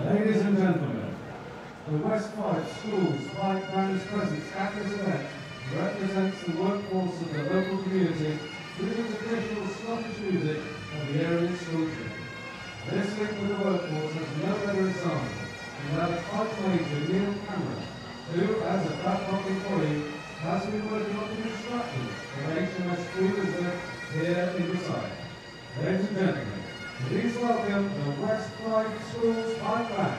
Ladies and gentlemen, the West Fife Schools Five Bands presence at this event represents the workforce of the local community through the traditional Scottish music of the area schoolship. This link with the workforce has no better example than that of Fife Major Neil Cameron, who, as a Babcock employee, has been working on the construction of HMS Elizabeth here in the site. Ladies and gentlemen, please welcome the West Fife Schools Five Band.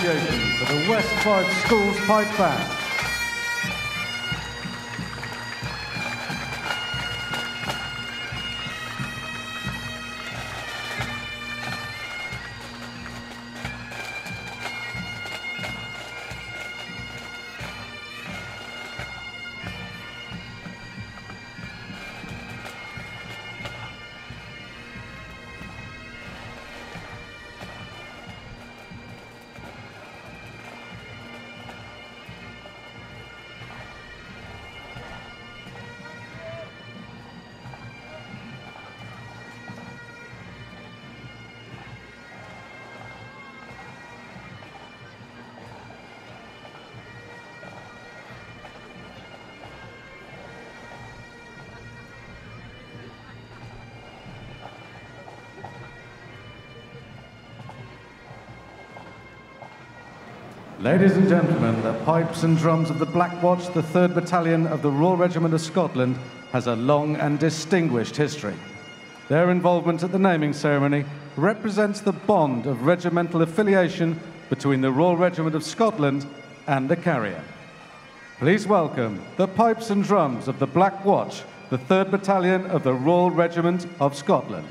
appreciation for the West Fife Schools Pipe Band. Ladies and gentlemen, the pipes and drums of the Black Watch, the 3rd Battalion of the Royal Regiment of Scotland, has a long and distinguished history. Their involvement at the naming ceremony represents the bond of regimental affiliation between the Royal Regiment of Scotland and the carrier. Please welcome the pipes and drums of the Black Watch, the 3rd Battalion of the Royal Regiment of Scotland.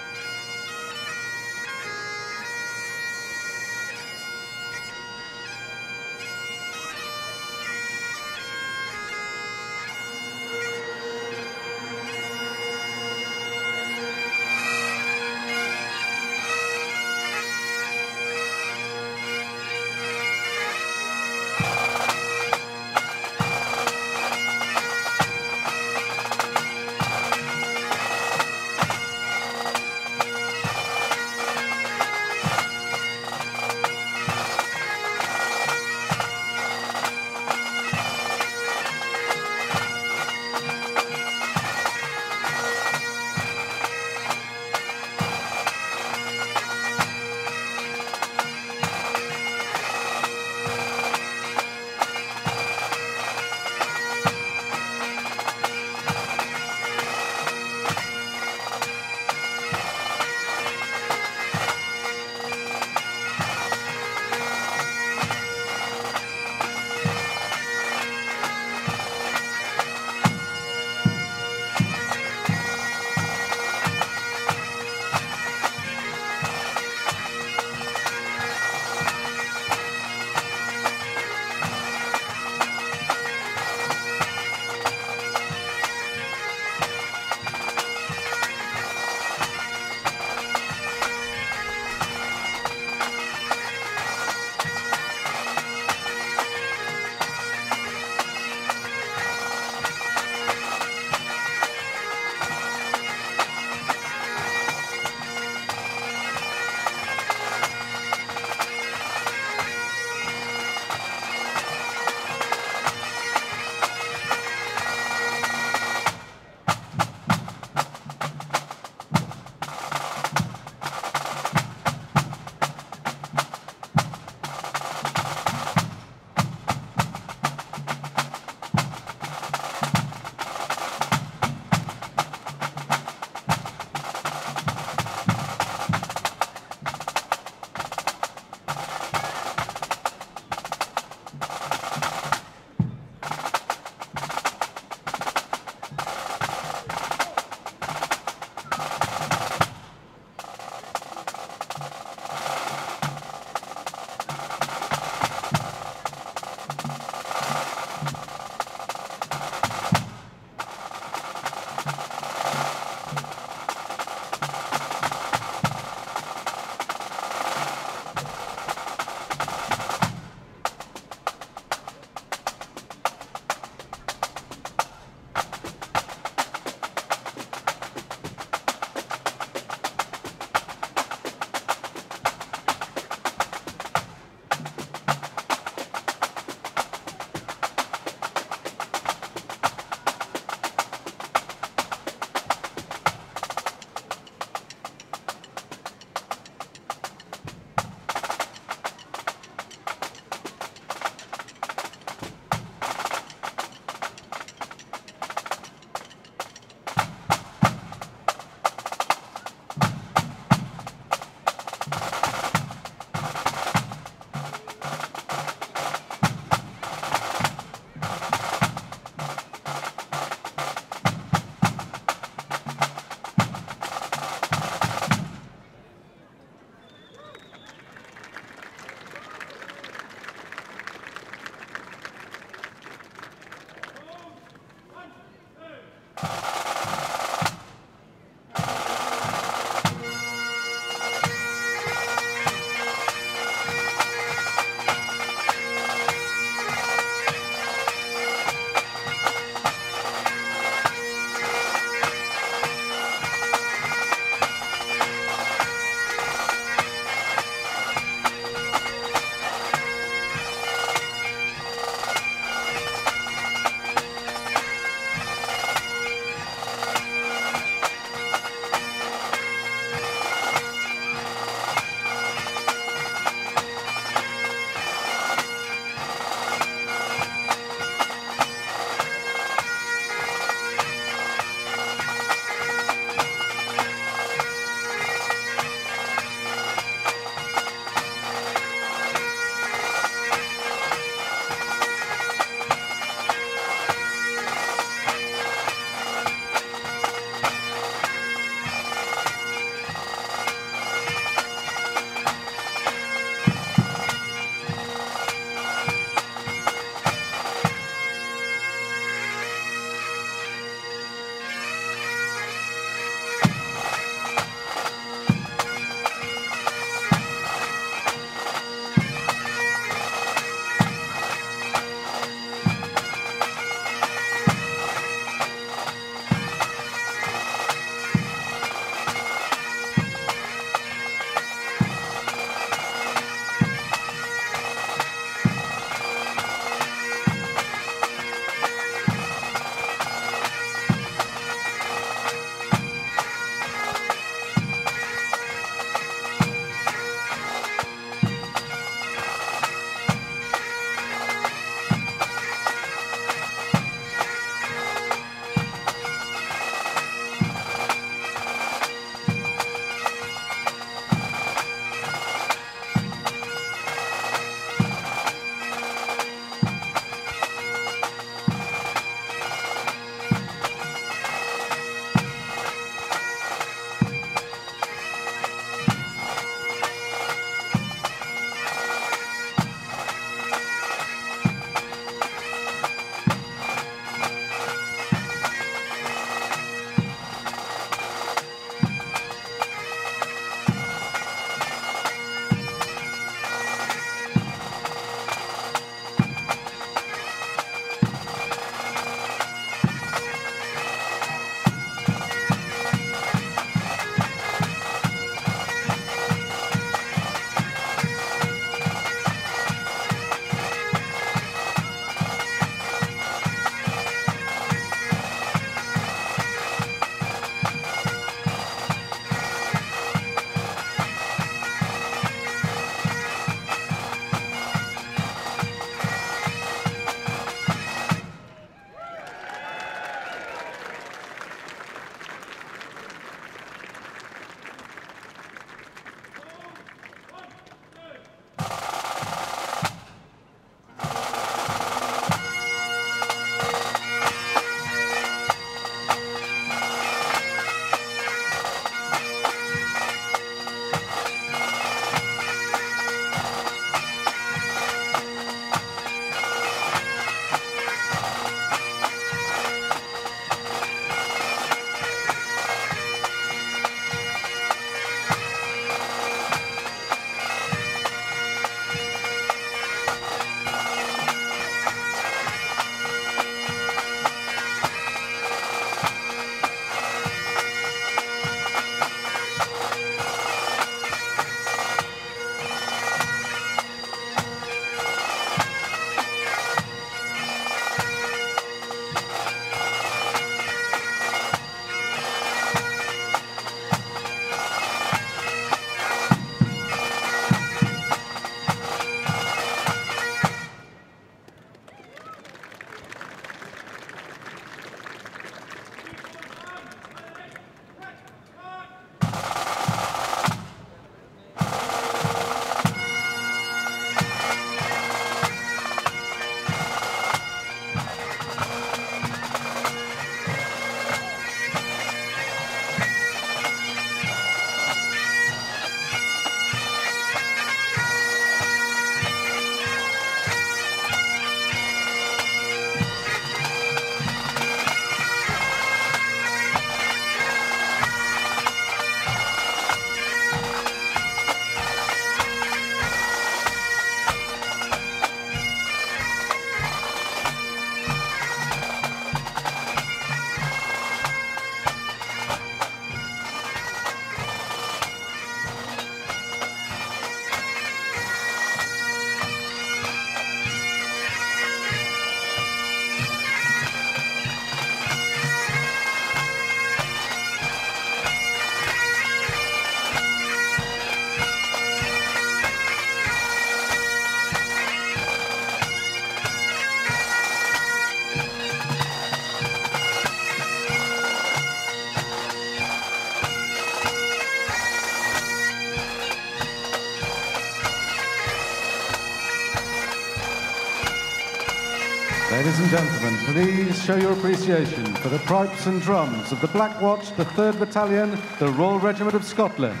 Ladies and gentlemen, please show your appreciation for the pipes and drums of the Black Watch, the 3rd Battalion, the Royal Regiment of Scotland.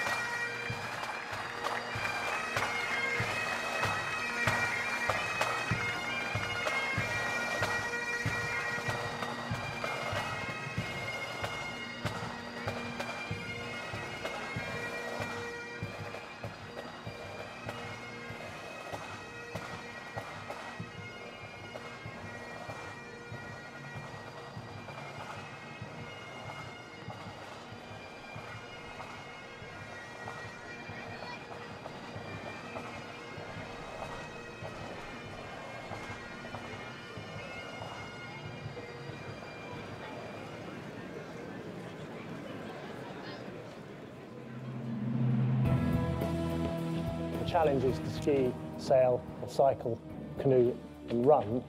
The challenge is to ski, sail, or cycle, canoe and run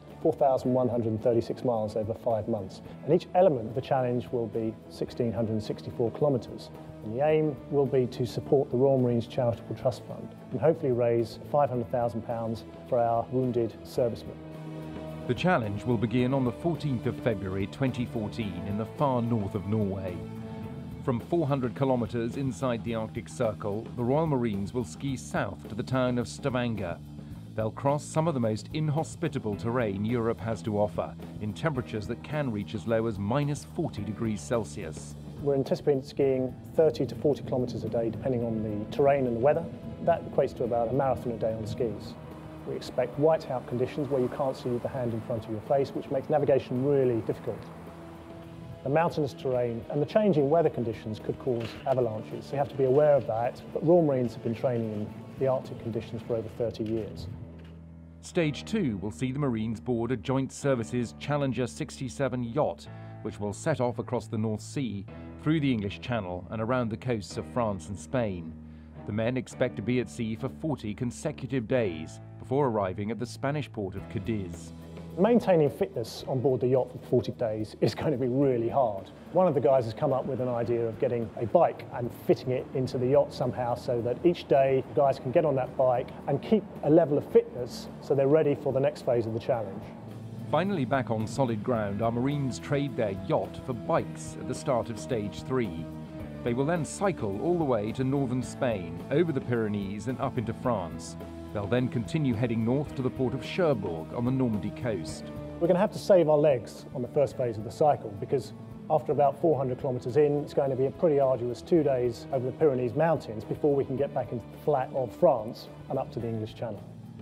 4,136 miles over 5 months. And each element of the challenge will be 1,664 kilometres. And the aim will be to support the Royal Marines Charitable Trust Fund and hopefully raise £500,000 for our wounded servicemen. The challenge will begin on the 14th of February 2014 in the far north of Norway. From 400 kilometres inside the Arctic Circle, the Royal Marines will ski south to the town of Stavanger. They'll cross some of the most inhospitable terrain Europe has to offer, in temperatures that can reach as low as minus 40 degrees Celsius. We're anticipating skiing 30 to 40 kilometres a day, depending on the terrain and the weather. That equates to about a marathon a day on skis. We expect whiteout conditions where you can't see the hand in front of your face, which makes navigation really difficult. The mountainous terrain and the changing weather conditions could cause avalanches, so you have to be aware of that. But Royal Marines have been training in the Arctic conditions for over 30 years. Stage 2 will see the Marines board a Joint Services Challenger 67 yacht, which will set off across the North Sea, through the English Channel and around the coasts of France and Spain. The men expect to be at sea for 40 consecutive days before arriving at the Spanish port of Cadiz. Maintaining fitness on board the yacht for 40 days is going to be really hard. One of the guys has come up with an idea of getting a bike and fitting it into the yacht somehow so that each day guys can get on that bike and keep a level of fitness so they're ready for the next phase of the challenge. Finally back on solid ground, our Marines trade their yacht for bikes at the start of Stage 3. They will then cycle all the way to northern Spain, over the Pyrenees and up into France. They'll then continue heading north to the port of Cherbourg on the Normandy coast. We're going to have to save our legs on the first phase of the cycle because after about 400 kilometres in, it's going to be a pretty arduous 2 days over the Pyrenees mountains before we can get back into the flat of France and up to the English Channel.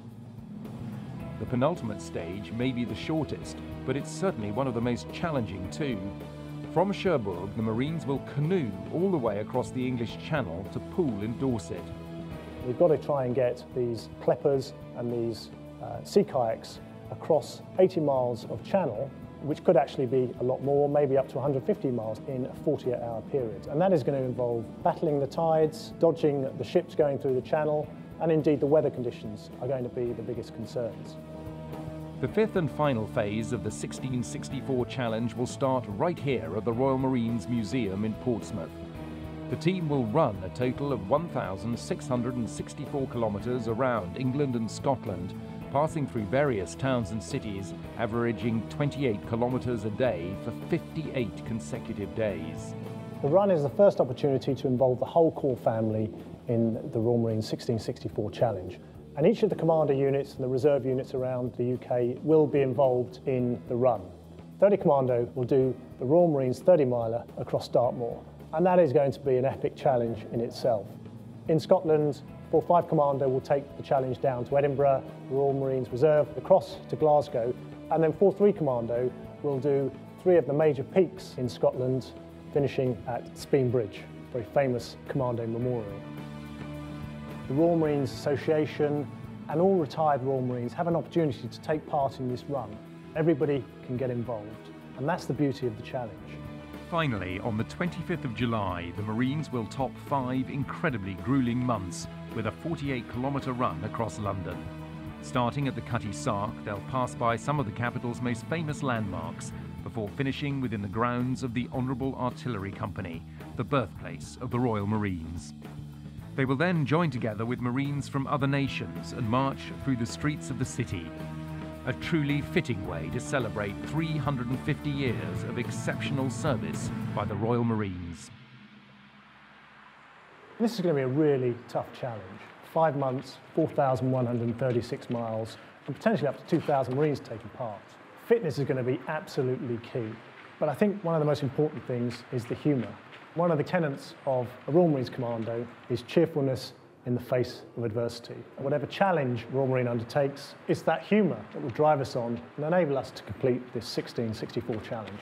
The penultimate stage may be the shortest, but it's certainly one of the most challenging too. From Cherbourg, the Marines will canoe all the way across the English Channel to Poole in Dorset. We've got to try and get these kleppers and these sea kayaks across 80 miles of channel, which could actually be a lot more, maybe up to 150 miles in a 48-hour period. And that is going to involve battling the tides, dodging the ships going through the channel, and indeed the weather conditions are going to be the biggest concerns. The fifth and final phase of the 1664 challenge will start right here at the Royal Marines Museum in Portsmouth. The team will run a total of 1,664 kilometres around England and Scotland, passing through various towns and cities, averaging 28 kilometres a day for 58 consecutive days. The run is the first opportunity to involve the whole core family in the Royal Marines 1664 challenge. And each of the commander units and the reserve units around the UK will be involved in the run. 30 Commando will do the Royal Marines 30-miler across Dartmoor. And that is going to be an epic challenge in itself. In Scotland, 4-5 Commando will take the challenge down to Edinburgh, the Royal Marines Reserve across to Glasgow, and then 4-3 Commando will do 3 of the major peaks in Scotland, finishing at Speen Bridge, a very famous Commando memorial. The Royal Marines Association and all retired Royal Marines have an opportunity to take part in this run. Everybody can get involved, and that's the beauty of the challenge. Finally, on the 25th of July, the Marines will top 5 incredibly gruelling months with a 48-kilometre run across London. Starting at the Cutty Sark, they'll pass by some of the capital's most famous landmarks before finishing within the grounds of the Honourable Artillery Company, the birthplace of the Royal Marines. They will then join together with Marines from other nations and march through the streets of the city. a truly fitting way to celebrate 350 years of exceptional service by the Royal Marines. This is going to be a really tough challenge. 5 months, 4,136 miles, and potentially up to 2,000 Marines taking part. Fitness is going to be absolutely key. But I think one of the most important things is the humour. One of the tenets of a Royal Marines Commando is cheerfulness in the face of adversity. Whatever challenge Royal Marine undertakes, it's that humour that will drive us on and enable us to complete this 1664 challenge.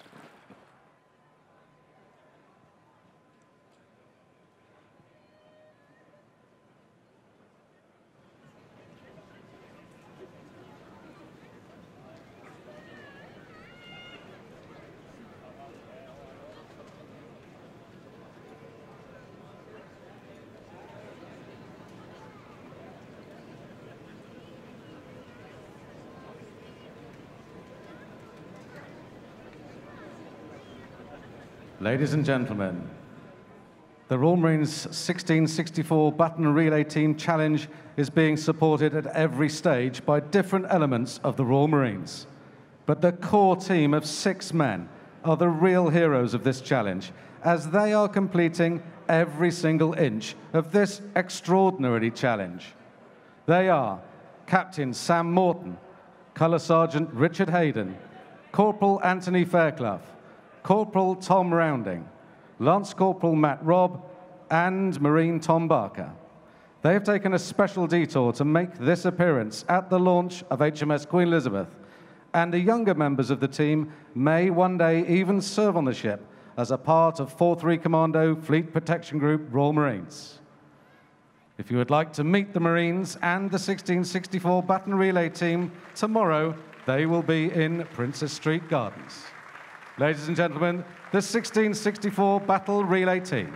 Ladies and gentlemen, the Royal Marines 1664 Baton Relay Team Challenge is being supported at every stage by different elements of the Royal Marines. But the core team of 6 men are the real heroes of this challenge, as they are completing every single inch of this extraordinary challenge. They are Captain Sam Morton, Colour Sergeant Richard Hayden, Corporal Anthony Fairclough, Corporal Tom Rounding, Lance Corporal Matt Robb, and Marine Tom Barker. They have taken a special detour to make this appearance at the launch of HMS Queen Elizabeth, and the younger members of the team may one day even serve on the ship as a part of 4-3 Commando Fleet Protection Group Royal Marines. If you would like to meet the Marines and the 1664 Baton Relay Team tomorrow, they will be in Princess Street Gardens. Ladies and gentlemen, the 1664 Battle Relay Team.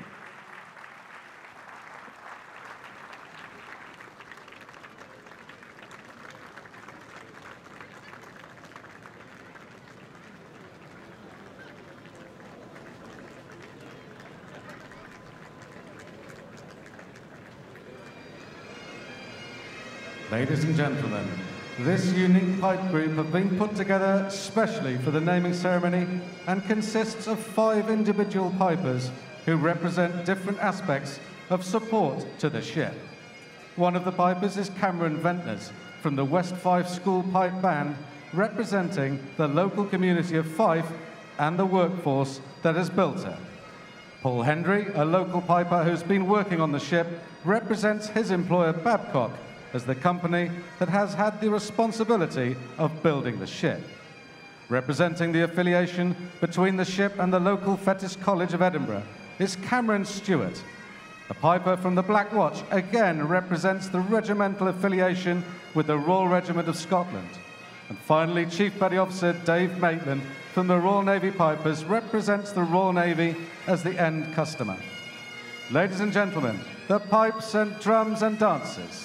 Ladies and gentlemen, this unique pipe group have been put together specially for the naming ceremony and consists of 5 individual pipers who represent different aspects of support to the ship. One of the pipers is Cameron Ventners from the West Fife School Pipe Band, representing the local community of Fife and the workforce that has built it. Paul Hendry, a local piper who's been working on the ship, represents his employer Babcock as the company that has had the responsibility of building the ship. Representing the affiliation between the ship and the local Fettes College of Edinburgh is Cameron Stewart. A piper from the Black Watch again represents the regimental affiliation with the Royal Regiment of Scotland. And finally, Chief Petty Officer Dave Maitland from the Royal Navy Pipers represents the Royal Navy as the end customer. Ladies and gentlemen, the pipes and drums and dancers.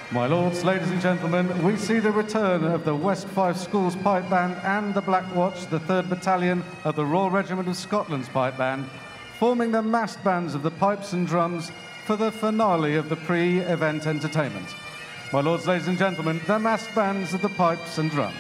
My lords, ladies and gentlemen, we see the return of the West Fife Schools Pipe Band and the Black Watch, the 3rd Battalion of the Royal Regiment of Scotland's Pipe Band, forming the massed bands of the pipes and drums for the finale of the pre-event entertainment. My lords, ladies and gentlemen, the massed bands of the pipes and drums.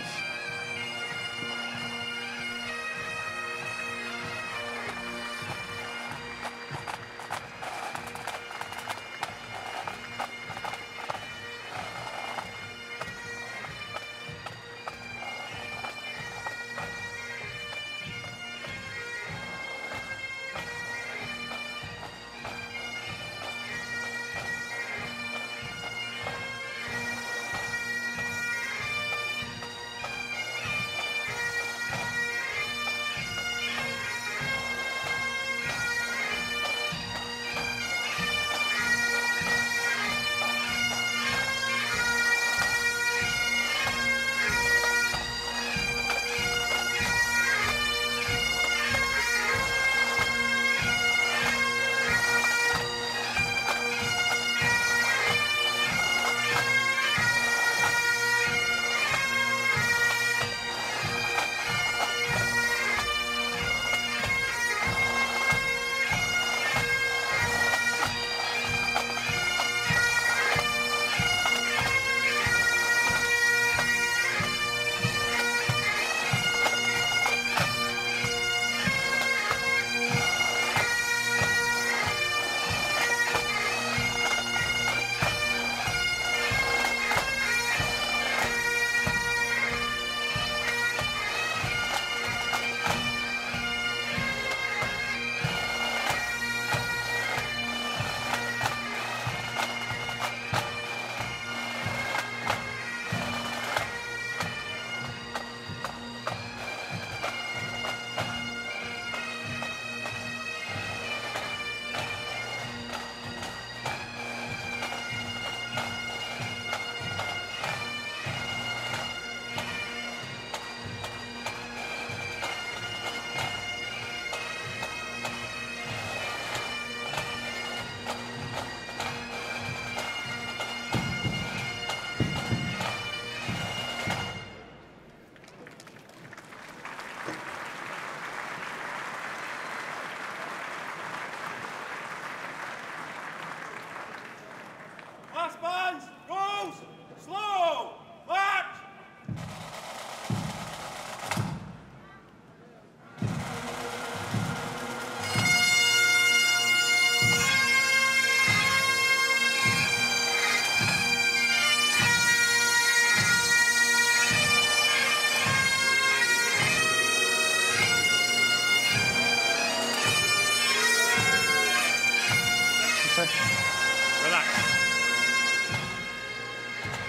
Last bands, goes, slow, march! Relax.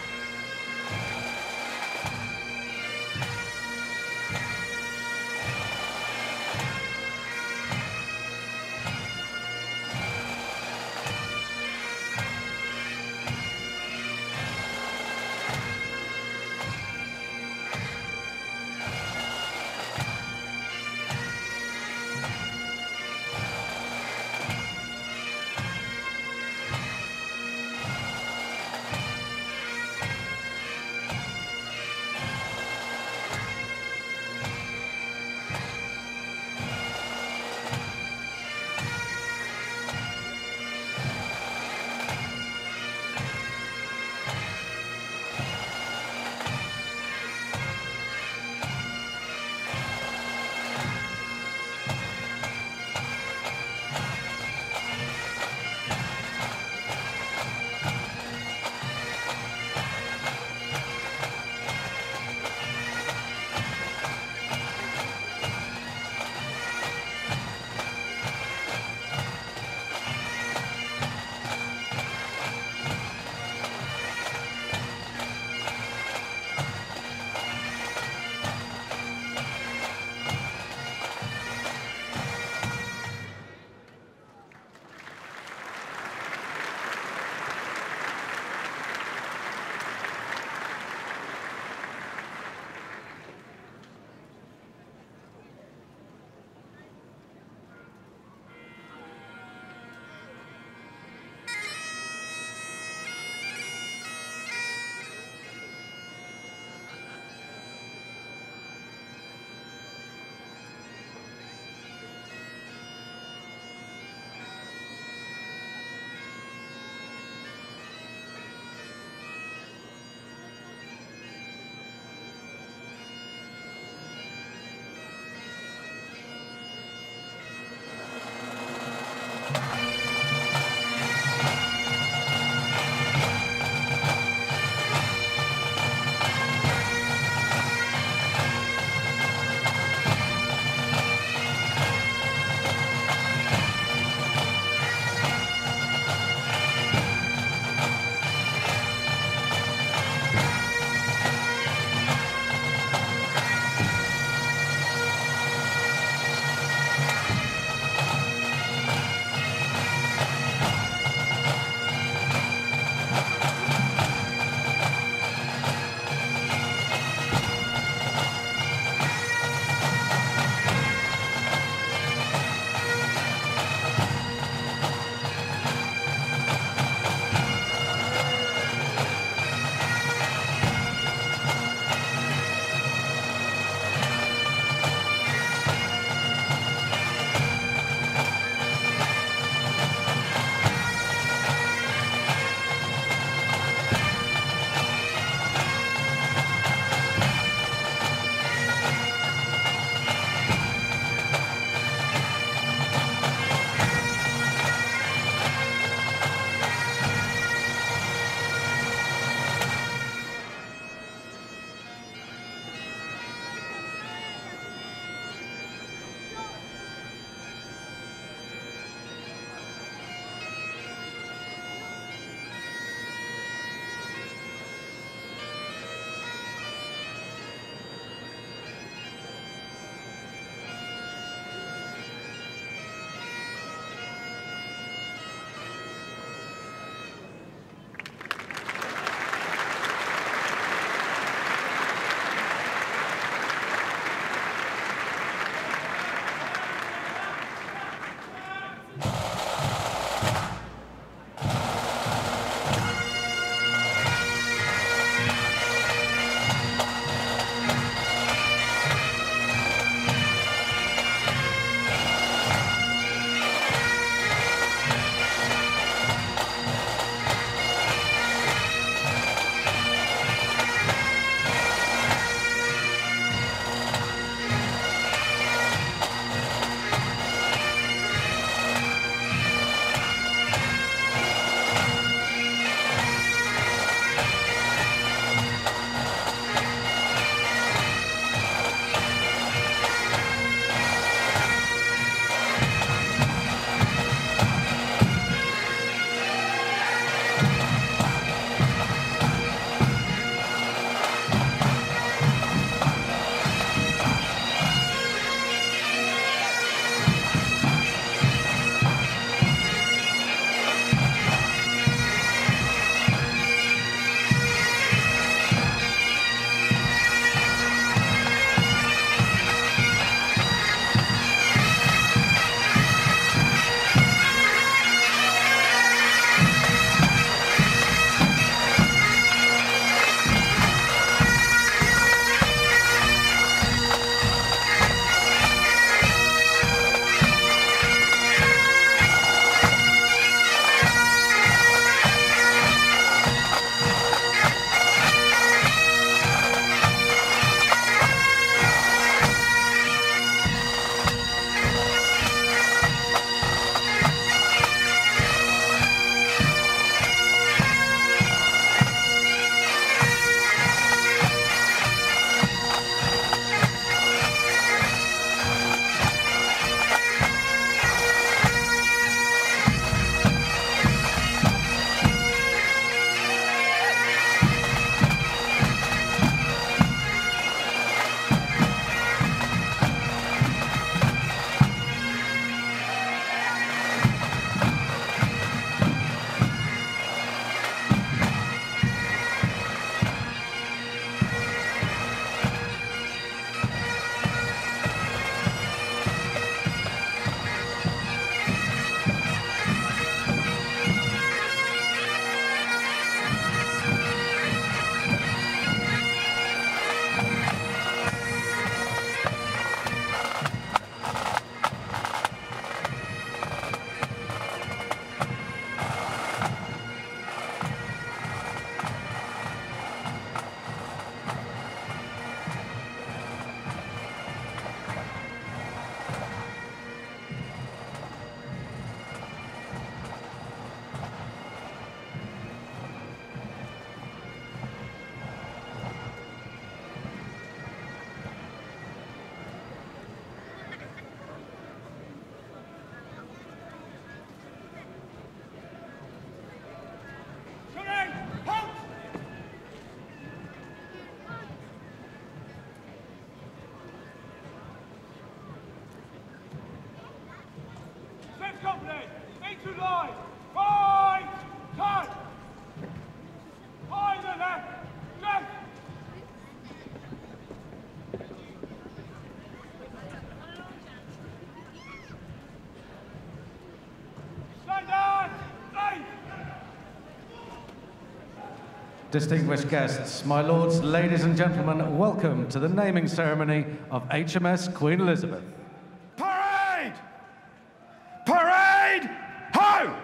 Distinguished guests, my lords, ladies and gentlemen, welcome to the naming ceremony of HMS Queen Elizabeth. Parade! Parade! Ho!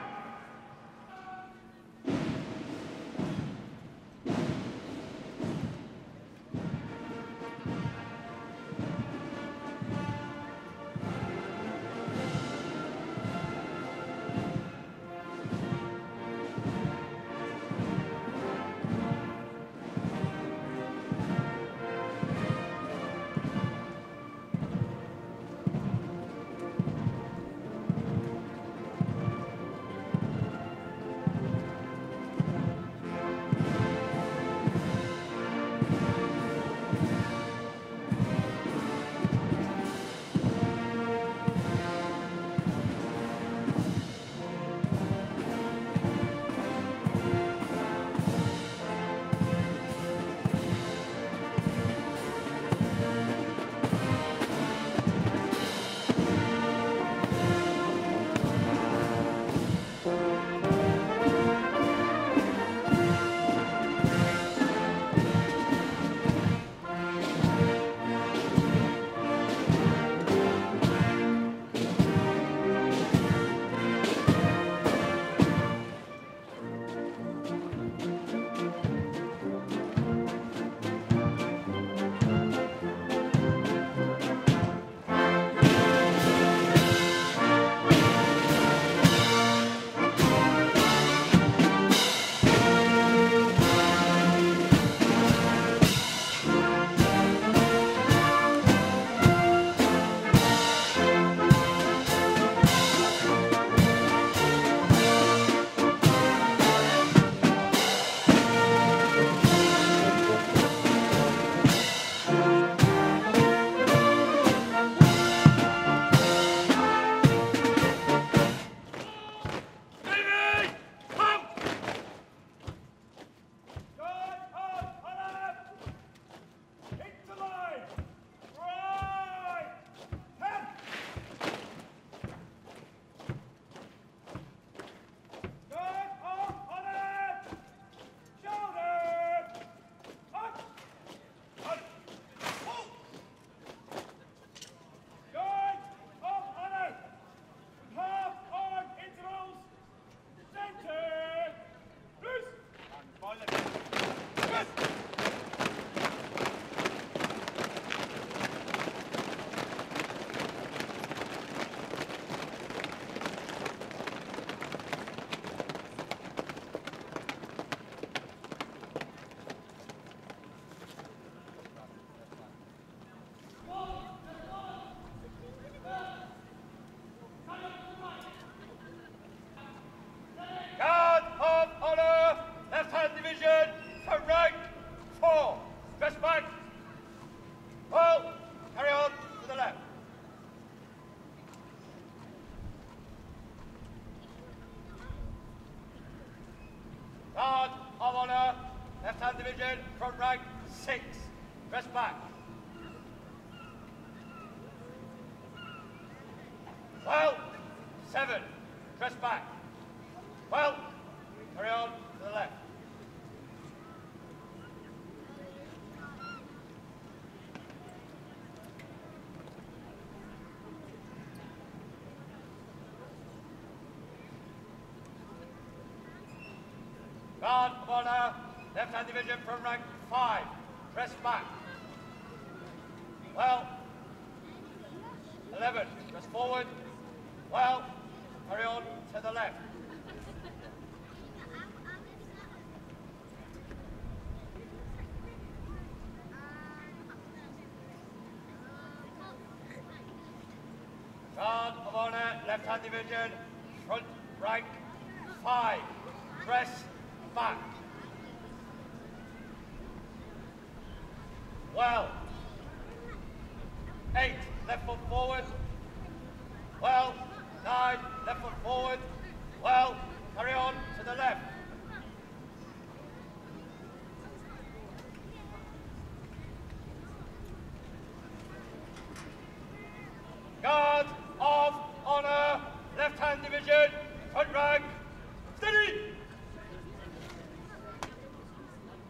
Division, front rank, 6. Press back. Well, 7. Press back. Well, carry on to the left. Guard of honour, left-hand division from rank 5. Press back. Well, 11. Press forward. Well, carry on to the left. Guard of honour, left-hand division, front rank 5. Press back. Well, 8, left foot forward. Well, 9, left foot forward. Well, carry on to the left. Guard of honour, left-hand division, front rank, steady!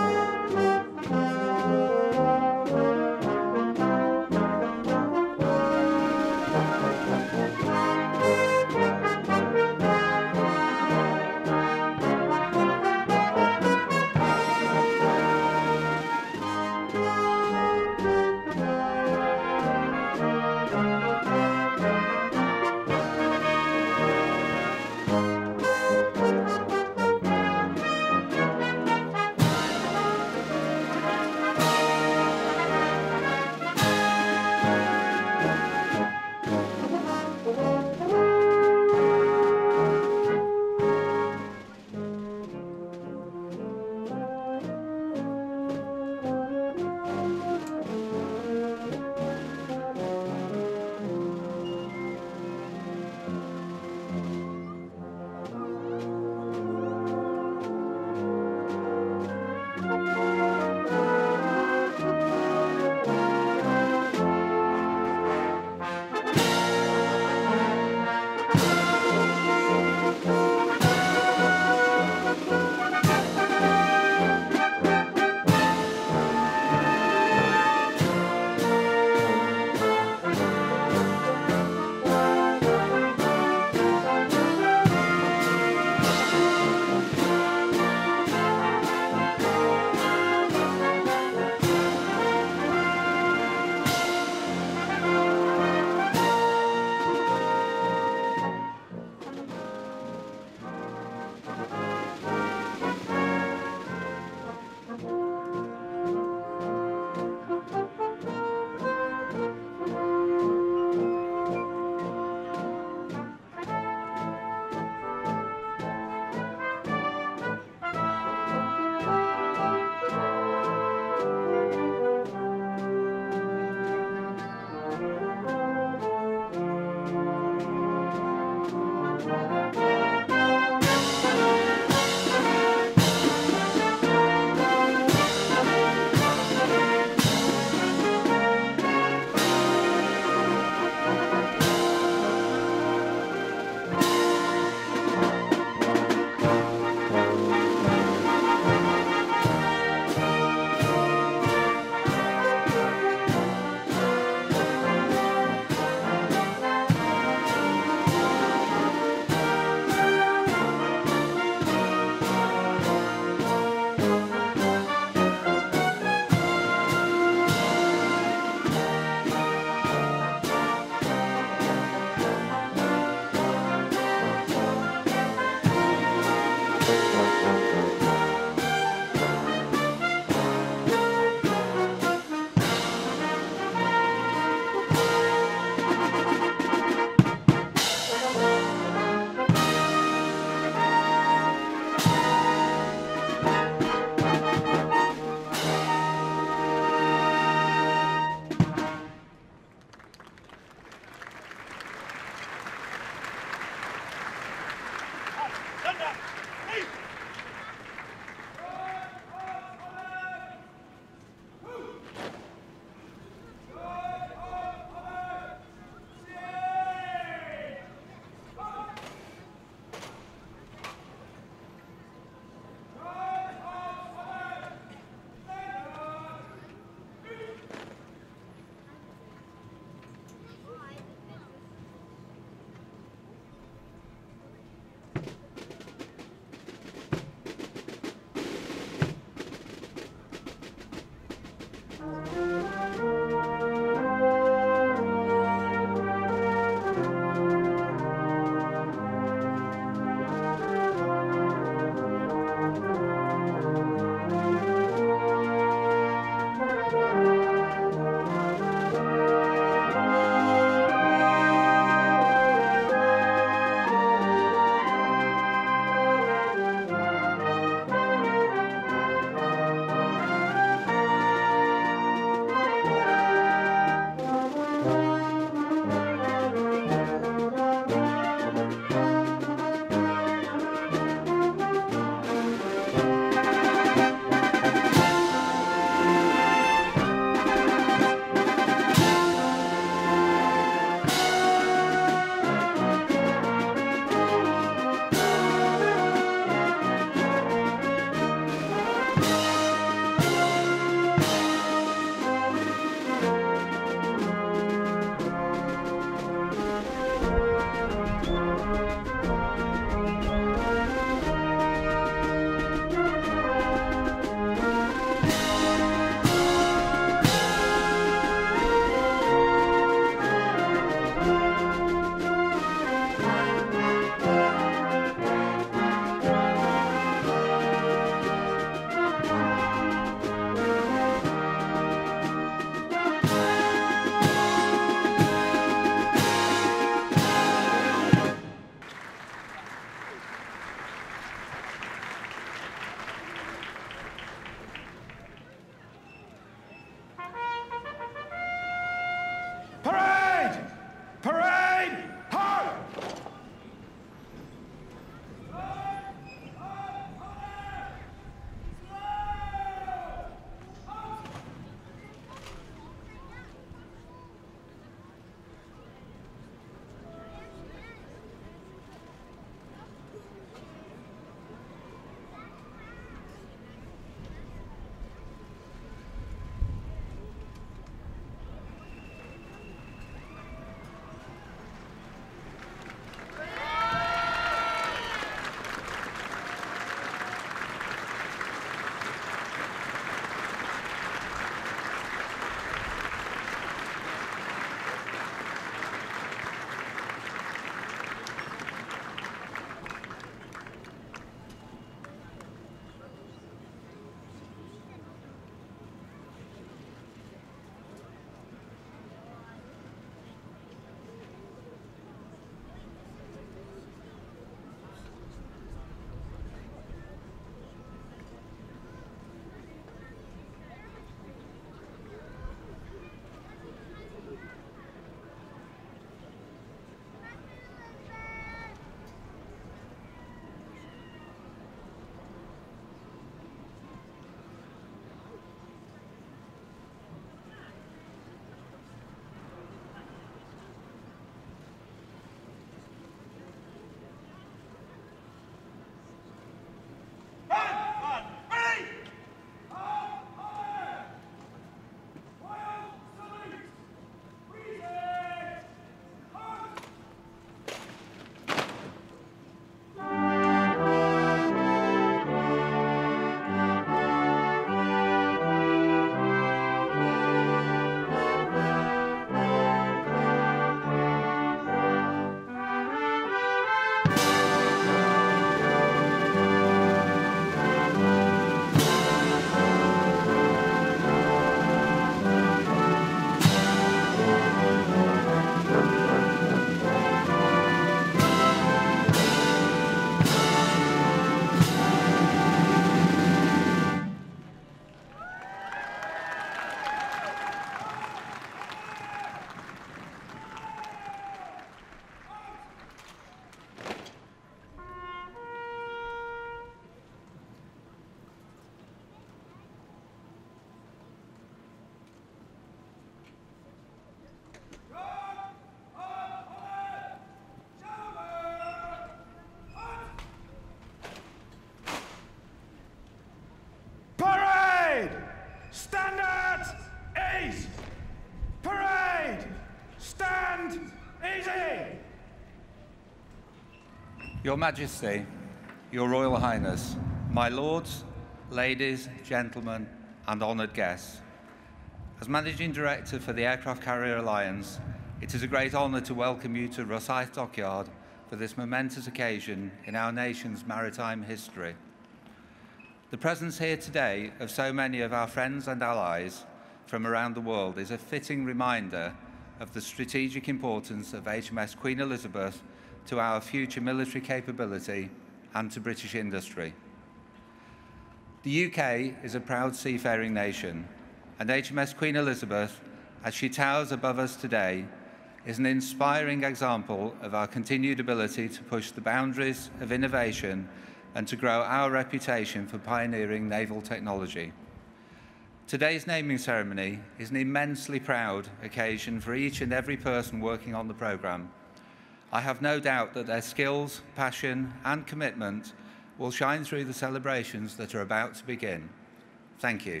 Your Majesty, Your Royal Highness, my lords, ladies, gentlemen, and honoured guests. As Managing Director for the Aircraft Carrier Alliance, it is a great honour to welcome you to Rosyth Dockyard for this momentous occasion in our nation's maritime history. The presence here today of so many of our friends and allies from around the world is a fitting reminder of the strategic importance of HMS Queen Elizabeth to our future military capability and to British industry. The UK is a proud seafaring nation, and HMS Queen Elizabeth, as she towers above us today, is an inspiring example of our continued ability to push the boundaries of innovation and to grow our reputation for pioneering naval technology. Today's naming ceremony is an immensely proud occasion for each and every person working on the programme. I have no doubt that their skills, passion and commitment will shine through the celebrations that are about to begin. Thank you.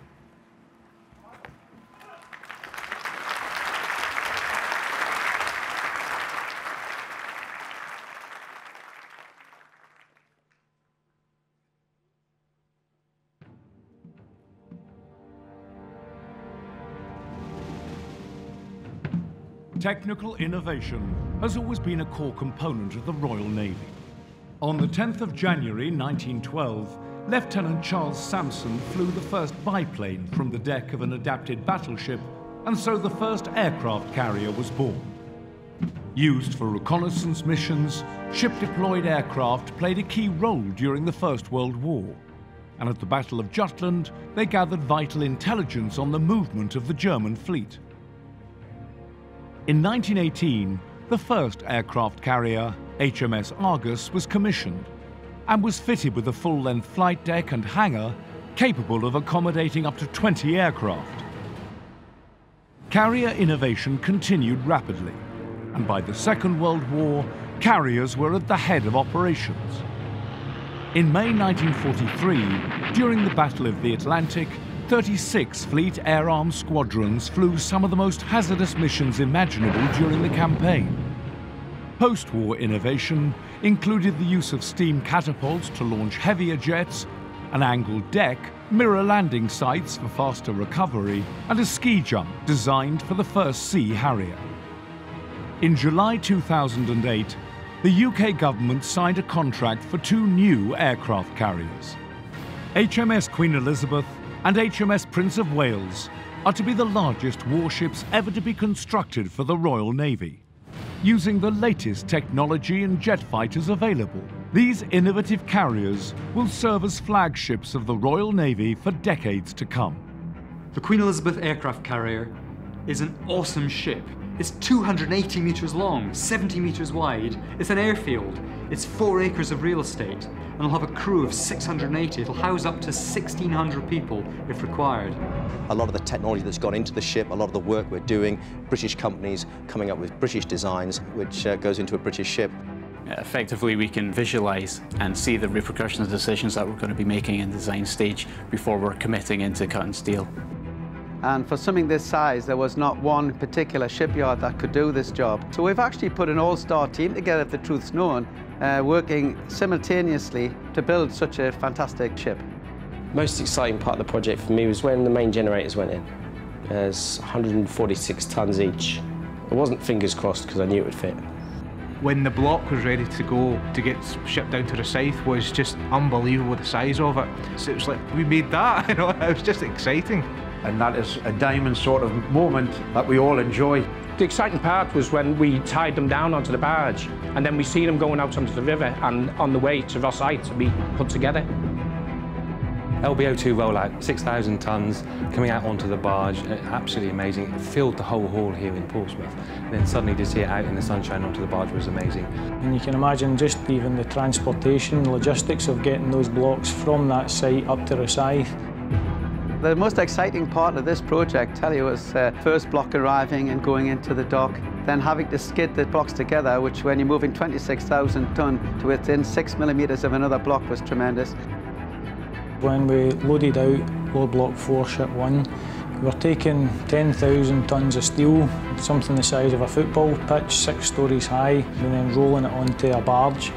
Technical innovation has always been a core component of the Royal Navy. On the 10th of January 1912, Lieutenant Charles Sampson flew the first biplane from the deck of an adapted battleship, and so the first aircraft carrier was born. Used for reconnaissance missions, ship-deployed aircraft played a key role during the First World War, and at the Battle of Jutland, they gathered vital intelligence on the movement of the German fleet. In 1918, the first aircraft carrier, HMS Argus, was commissioned and was fitted with a full-length flight deck and hangar capable of accommodating up to 20 aircraft. Carrier innovation continued rapidly, and by the Second World War, carriers were at the head of operations. In May 1943, during the Battle of the Atlantic, 36 Fleet Air Arm squadrons flew some of the most hazardous missions imaginable during the campaign. Post-war innovation included the use of steam catapults to launch heavier jets, an angled deck, mirror landing sites for faster recovery, and a ski jump designed for the first Sea Harrier. In July 2008, the UK government signed a contract for 2 new aircraft carriers. HMS Queen Elizabeth and HMS Prince of Wales are to be the largest warships ever to be constructed for the Royal Navy. Using the latest technology and jet fighters available, these innovative carriers will serve as flagships of the Royal Navy for decades to come. The Queen Elizabeth aircraft carrier is an awesome ship. It's 280 metres long, 70 metres wide. It's an airfield. It's 4 acres of real estate. And it'll have a crew of 680. It'll house up to 1,600 people if required. A lot of the technology that's gone into the ship, a lot of the work we're doing, British companies coming up with British designs, which goes into a British ship. Effectively, we can visualise and see the repercussions of decisions that we're going to be making in the design stage before we're committing into cutting steel. And for something this size, there was not one particular shipyard that could do this job. So we've actually put an all-star team together, if the truth's known, working simultaneously to build such a fantastic ship. Most exciting part of the project for me was when the main generators went in. There's 146 tonnes each. It wasn't fingers crossed because I knew it would fit. When the block was ready to go to get shipped down to Rosyth was just unbelievable, the size of it. So it was like, we made that, you know, it was just exciting. And that is a diamond sort of moment that we all enjoy. The exciting part was when we tied them down onto the barge and then we see them going out onto the river and on the way to Rosyth to be put together. LBO2 rollout, 6,000 tonnes coming out onto the barge, absolutely amazing. It filled the whole hall here in Portsmouth. And then suddenly to see it out in the sunshine onto the barge was amazing. And you can imagine just even the transportation, logistics of getting those blocks from that site up to Rosyth. The most exciting part of this project, tell you, was first block arriving and going into the dock, then having to skid the blocks together, which when you're moving 26,000 tonne to within 6 millimetres of another block was tremendous. When we loaded out Load Block 4 Ship 1, we were taking 10,000 tonnes of steel, something the size of a football pitch, 6 stories high, and then rolling it onto a barge.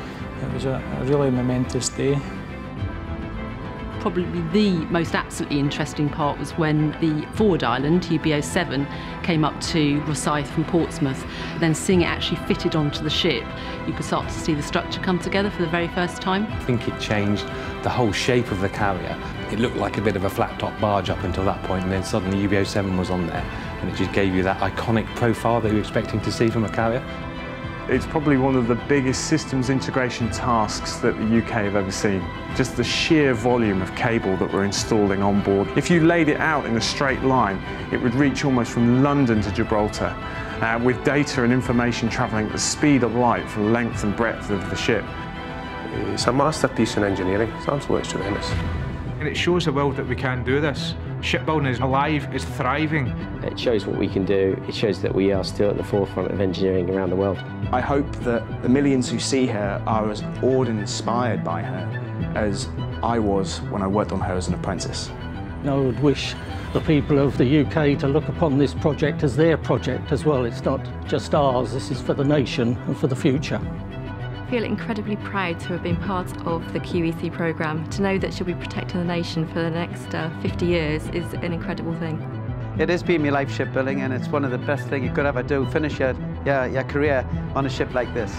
It was a really momentous day. Probably the most absolutely interesting part was when the forward island, UBO7, came up to Rosyth from Portsmouth. Then seeing it actually fitted onto the ship, you could start to see the structure come together for the very first time. I think it changed the whole shape of the carrier. It looked like a bit of a flat-top barge up until that point, and then suddenly UBO7 was on there, and it just gave you that iconic profile that you were expecting to see from a carrier. It's probably one of the biggest systems integration tasks that the UK have ever seen. Just the sheer volume of cable that we're installing on board. If you laid it out in a straight line, it would reach almost from London to Gibraltar, with data and information travelling at the speed of light for the length and breadth of the ship. It's a masterpiece in engineering. It's absolutely tremendous. And it shows the world that we can do this. Shipbuilding is alive, it's thriving. It shows what we can do. It shows that we are still at the forefront of engineering around the world. I hope that the millions who see her are as awed and inspired by her as I was when I worked on her as an apprentice. I would wish the people of the UK to look upon this project as their project as well. It's not just ours, this is for the nation and for the future. I feel incredibly proud to have been part of the QEC programme. To know that she'll be protecting the nation for the next 50 years is an incredible thing. It has been my life shipbuilding, and it's one of the best things you could ever do, finish your career on a ship like this.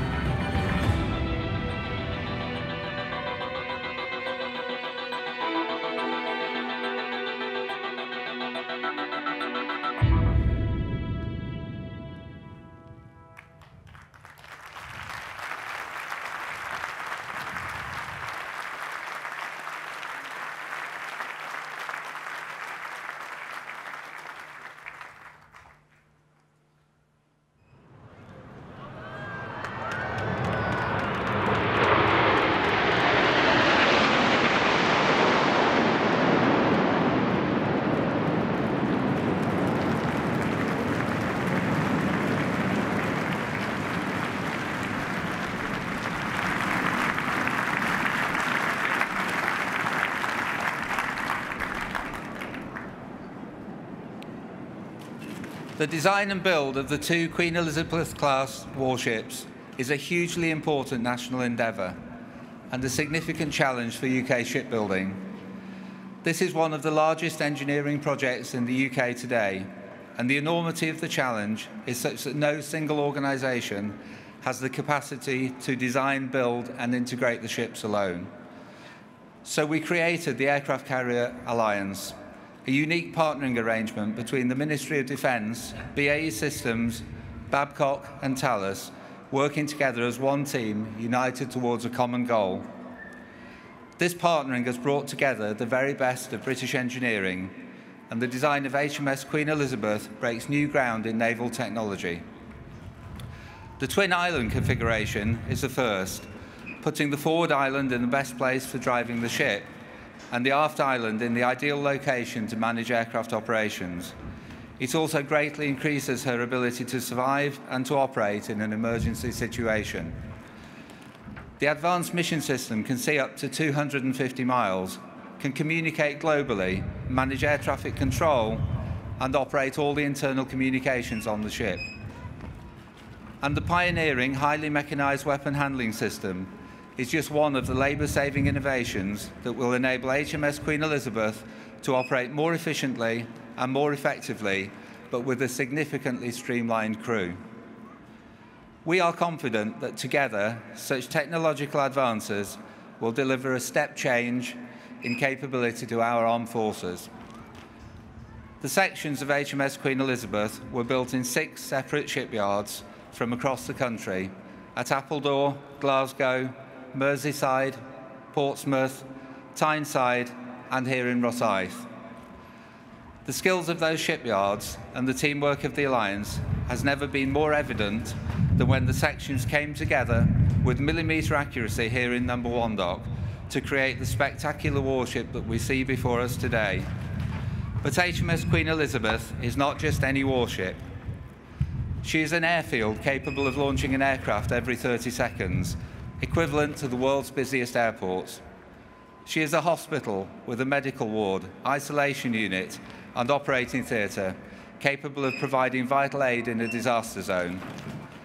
The design and build of the two Queen Elizabeth-class warships is a hugely important national endeavour and a significant challenge for UK shipbuilding. This is one of the largest engineering projects in the UK today, and the enormity of the challenge is such that no single organisation has the capacity to design, build and integrate the ships alone. So we created the Aircraft Carrier Alliance, a unique partnering arrangement between the Ministry of Defence, BAE Systems, Babcock and Thales, working together as one team, united towards a common goal. This partnering has brought together the very best of British engineering, and the design of HMS Queen Elizabeth breaks new ground in naval technology. The twin island configuration is the first, putting the forward island in the best place for driving the ship, and the aft island in the ideal location to manage aircraft operations. It also greatly increases her ability to survive and to operate in an emergency situation. The Advanced Mission System can see up to 250 miles, can communicate globally, manage air traffic control, and operate all the internal communications on the ship. And the pioneering highly mechanised weapon handling system is just one of the labour-saving innovations that will enable HMS Queen Elizabeth to operate more efficiently and more effectively, but with a significantly streamlined crew. We are confident that together, such technological advances will deliver a step change in capability to our armed forces. The sections of HMS Queen Elizabeth were built in 6 separate shipyards from across the country at Appledore, Glasgow, Merseyside, Portsmouth, Tyneside and here in Rosyth. The skills of those shipyards and the teamwork of the Alliance has never been more evident than when the sections came together with millimetre accuracy here in No. 1 Dock to create the spectacular warship that we see before us today. But HMS Queen Elizabeth is not just any warship. She is an airfield capable of launching an aircraft every 30 seconds, equivalent to the world's busiest airports. She is a hospital with a medical ward, isolation unit and operating theatre, capable of providing vital aid in a disaster zone.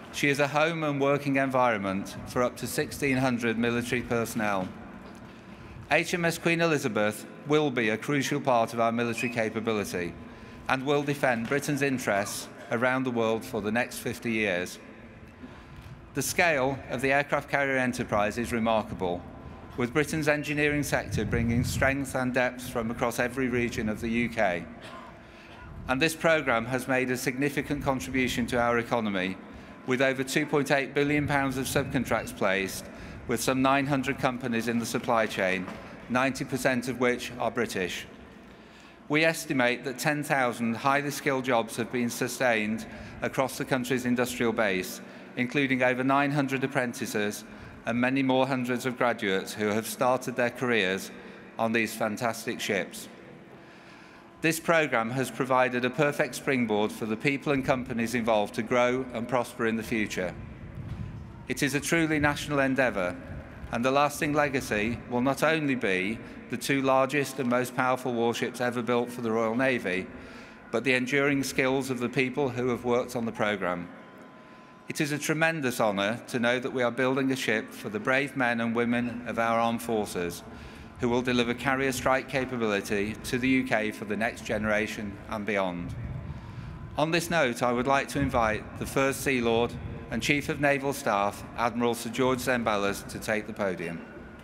She is a home and working environment for up to 1,600 military personnel. HMS Queen Elizabeth will be a crucial part of our military capability and will defend Britain's interests around the world for the next 50 years. The scale of the aircraft carrier enterprise is remarkable, with Britain's engineering sector bringing strength and depth from across every region of the UK. And this programme has made a significant contribution to our economy, with over £2.8 billion of subcontracts placed, with some 900 companies in the supply chain, 90% of which are British. We estimate that 10,000 highly skilled jobs have been sustained across the country's industrial base, including over 900 apprentices and many more hundreds of graduates who have started their careers on these fantastic ships. This programme has provided a perfect springboard for the people and companies involved to grow and prosper in the future. It is a truly national endeavour, and the lasting legacy will not only be the two largest and most powerful warships ever built for the Royal Navy, but the enduring skills of the people who have worked on the programme. It is a tremendous honour to know that we are building a ship for the brave men and women of our armed forces, who will deliver carrier strike capability to the UK for the next generation and beyond. On this note, I would like to invite the First Sea Lord and Chief of Naval Staff, Admiral Sir George Zembellas, to take the podium.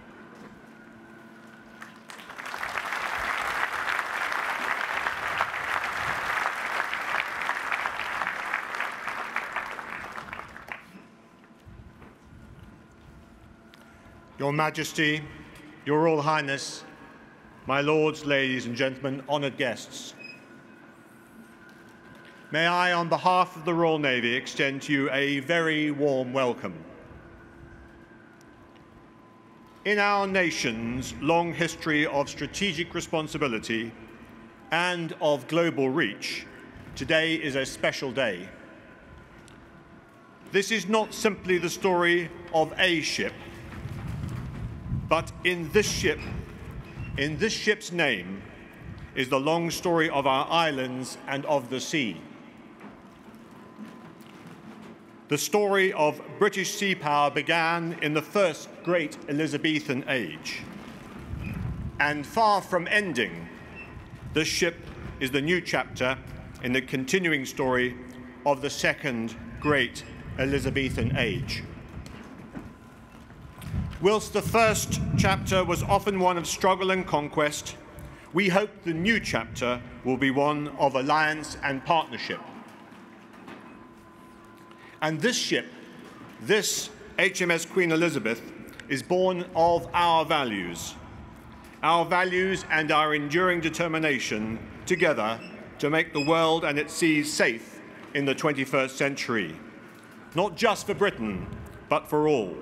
Your Majesty, Your Royal Highness, my lords, ladies and gentlemen, honoured guests. May I, on behalf of the Royal Navy, extend to you a very warm welcome. In our nation's long history of strategic responsibility and of global reach, today is a special day. This is not simply the story of a ship, but in this ship's name is the long story of our islands and of the sea. The story of British sea power began in the first great Elizabethan age. And far from ending, this ship is the new chapter in the continuing story of the second great Elizabethan age. Whilst the first chapter was often one of struggle and conquest, we hope the new chapter will be one of alliance and partnership. And this ship, this HMS Queen Elizabeth, is born of our values and our enduring determination together to make the world and its seas safe in the 21st century, not just for Britain, but for all.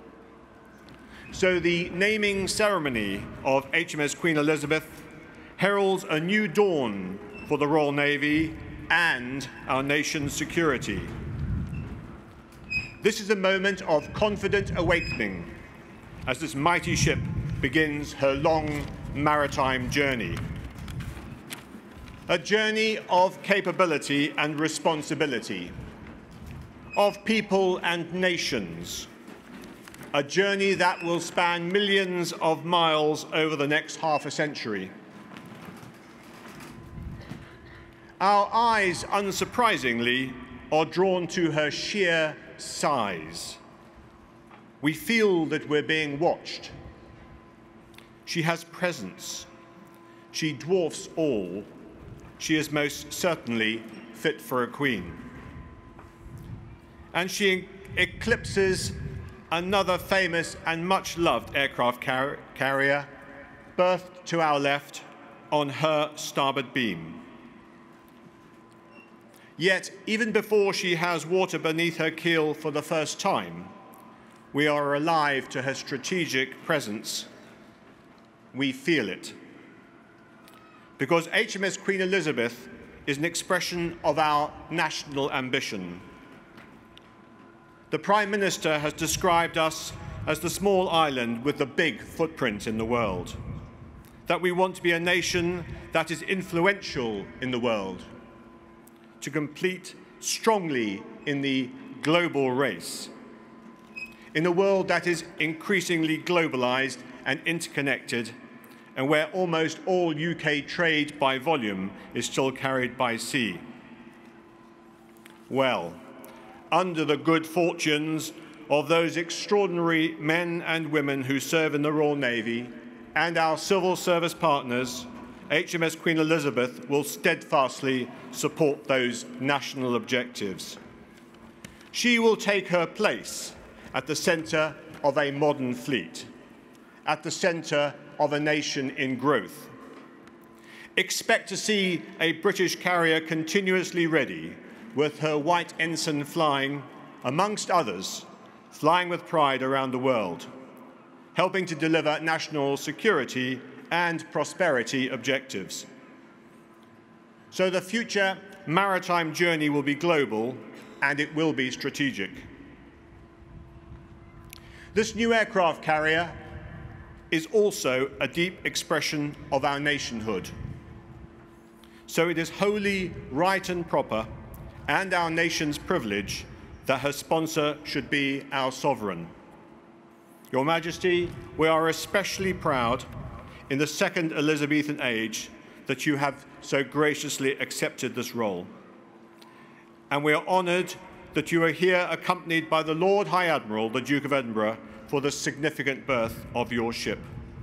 So the naming ceremony of HMS Queen Elizabeth heralds a new dawn for the Royal Navy and our nation's security. This is a moment of confident awakening as this mighty ship begins her long maritime journey. A journey of capability and responsibility, of people and nations. A journey that will span millions of miles over the next half a century. Our eyes, unsurprisingly, are drawn to her sheer size. We feel that we're being watched. She has presence. She dwarfs all. She is most certainly fit for a queen. And she eclipses another famous and much-loved aircraft carrier, berthed to our left on her starboard beam. Yet, even before she has water beneath her keel for the first time, we are alive to her strategic presence. We feel it. Because HMS Queen Elizabeth is an expression of our national ambition. The Prime Minister has described us as the small island with the big footprint in the world, that we want to be a nation that is influential in the world, to compete strongly in the global race. In a world that is increasingly globalized and interconnected, and where almost all UK trade by volume is still carried by sea. Well, under the good fortunes of those extraordinary men and women who serve in the Royal Navy and our civil service partners, HMS Queen Elizabeth will steadfastly support those national objectives. She will take her place at the centre of a modern fleet, at the centre of a nation in growth. Expect to see a British carrier continuously ready, with her white ensign flying, amongst others, flying with pride around the world, helping to deliver national security and prosperity objectives. So the future maritime journey will be global, and it will be strategic. This new aircraft carrier is also a deep expression of our nationhood. So it is wholly right and proper, and our nation's privilege, that her sponsor should be our sovereign. Your Majesty, we are especially proud in the second Elizabethan age that you have so graciously accepted this role. And we are honoured that you are here accompanied by the Lord High Admiral, the Duke of Edinburgh, for the significant birth of your ship.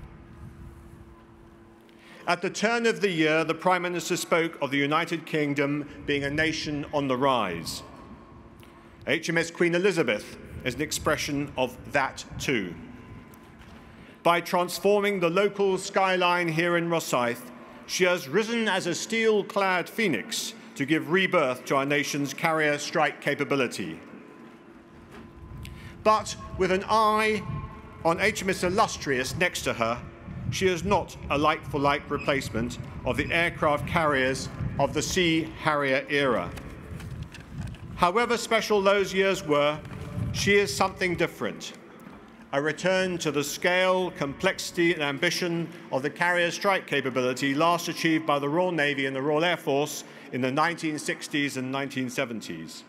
At the turn of the year, the Prime Minister spoke of the United Kingdom being a nation on the rise. HMS Queen Elizabeth is an expression of that too. By transforming the local skyline here in Rosyth, she has risen as a steel-clad phoenix to give rebirth to our nation's carrier strike capability. But with an eye on HMS Illustrious next to her, she is not a like-for-like replacement of the aircraft carriers of the Sea Harrier era. However special those years were, she is something different. A return to the scale, complexity and ambition of the carrier strike capability last achieved by the Royal Navy and the Royal Air Force in the 1960s and 1970s.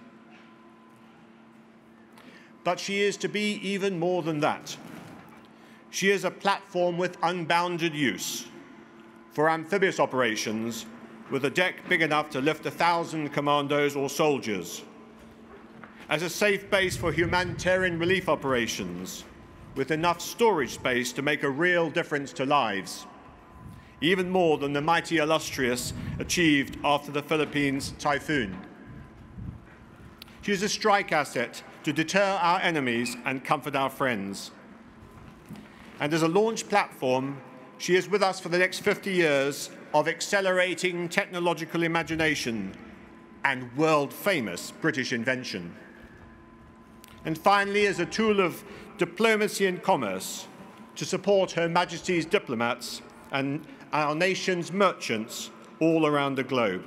But she is to be even more than that. She is a platform with unbounded use for amphibious operations, with a deck big enough to lift 1,000 commandos or soldiers, as a safe base for humanitarian relief operations, with enough storage space to make a real difference to lives, even more than the mighty Illustrious achieved after the Philippines typhoon. She is a strike asset to deter our enemies and comfort our friends. And as a launch platform, she is with us for the next 50 years of accelerating technological imagination and world-famous British invention. And finally, as a tool of diplomacy and commerce to support Her Majesty's diplomats and our nation's merchants all around the globe.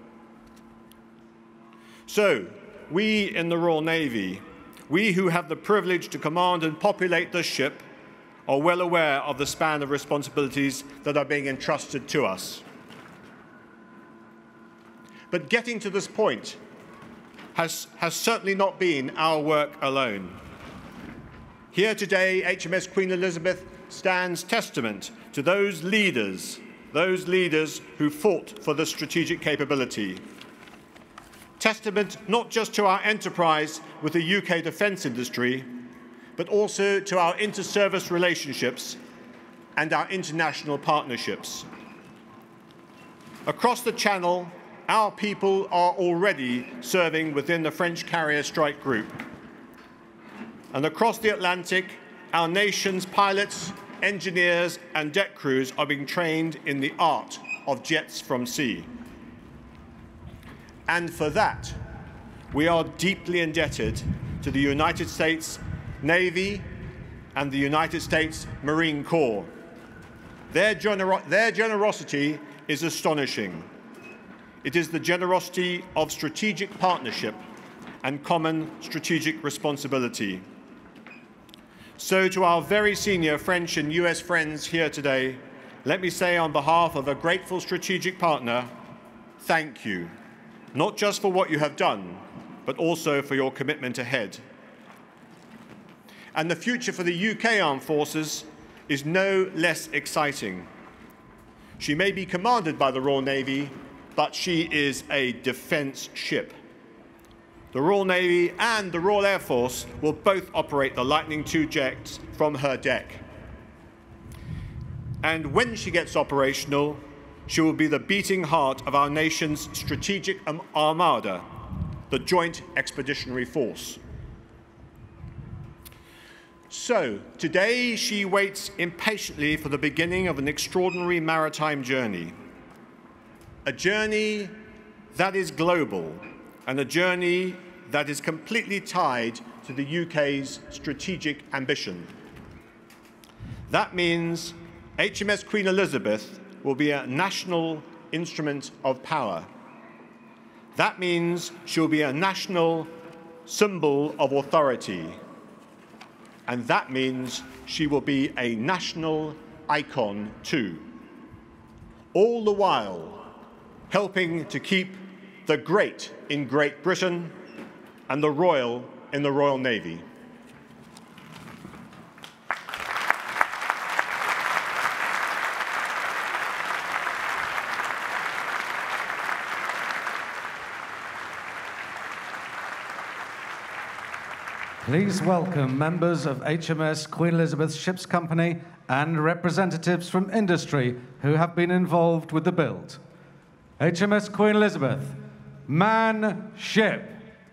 So, we in the Royal Navy, we who have the privilege to command and populate this ship, are well aware of the span of responsibilities that are being entrusted to us. But getting to this point has certainly not been our work alone. Here today, HMS Queen Elizabeth stands testament to those leaders who fought for this strategic capability. Testament not just to our enterprise with the UK defence industry, but also to our inter-service relationships and our international partnerships. Across the Channel, our people are already serving within the French Carrier Strike Group. And across the Atlantic, our nation's pilots, engineers and deck crews are being trained in the art of jets from sea. And for that, we are deeply indebted to the United States Navy and the United States Marine Corps. Their generosity is astonishing. It is the generosity of strategic partnership and common strategic responsibility. So to our very senior French and US friends here today, let me say on behalf of a grateful strategic partner, thank you, not just for what you have done, but also for your commitment ahead. And the future for the UK Armed Forces is no less exciting. She may be commanded by the Royal Navy, but she is a defence ship. The Royal Navy and the Royal Air Force will both operate the Lightning II jets from her deck. And when she gets operational, she will be the beating heart of our nation's strategic armada, the Joint Expeditionary Force. So, today she waits impatiently for the beginning of an extraordinary maritime journey. A journey that is global, and a journey that is completely tied to the UK's strategic ambition. That means HMS Queen Elizabeth will be a national instrument of power. That means she'll be a national symbol of authority. And that means she will be a national icon too. All the while helping to keep the great in Great Britain and the royal in the Royal Navy. Please welcome members of HMS Queen Elizabeth Ships Company and representatives from industry who have been involved with the build. HMS Queen Elizabeth, man ship.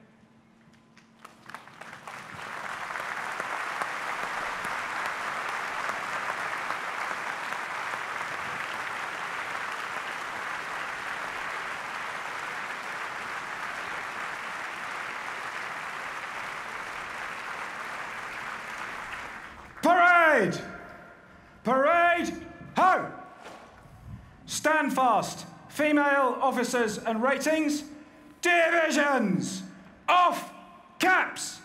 Parade! Parade! Ho! Stand fast. Female officers and ratings. Divisions! Off! Caps!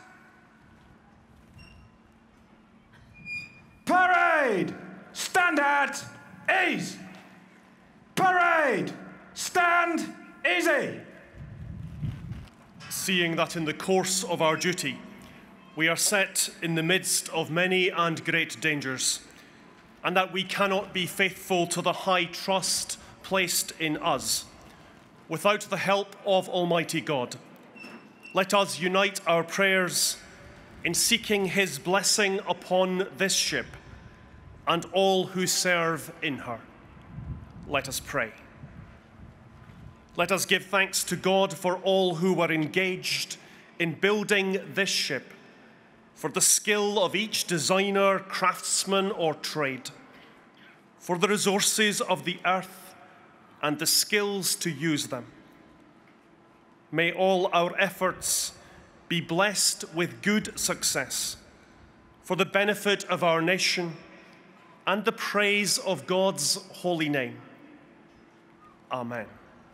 Parade! Stand at ease! Parade! Stand easy! Seeing that in the course of our duty, we are set in the midst of many and great dangers, and that we cannot be faithful to the high trust placed in us without the help of Almighty God. Let us unite our prayers in seeking His blessing upon this ship and all who serve in her. Let us pray. Let us give thanks to God for all who were engaged in building this ship, for the skill of each designer, craftsman, or trade, for the resources of the earth and the skills to use them. May all our efforts be blessed with good success for the benefit of our nation and the praise of God's holy name. Amen.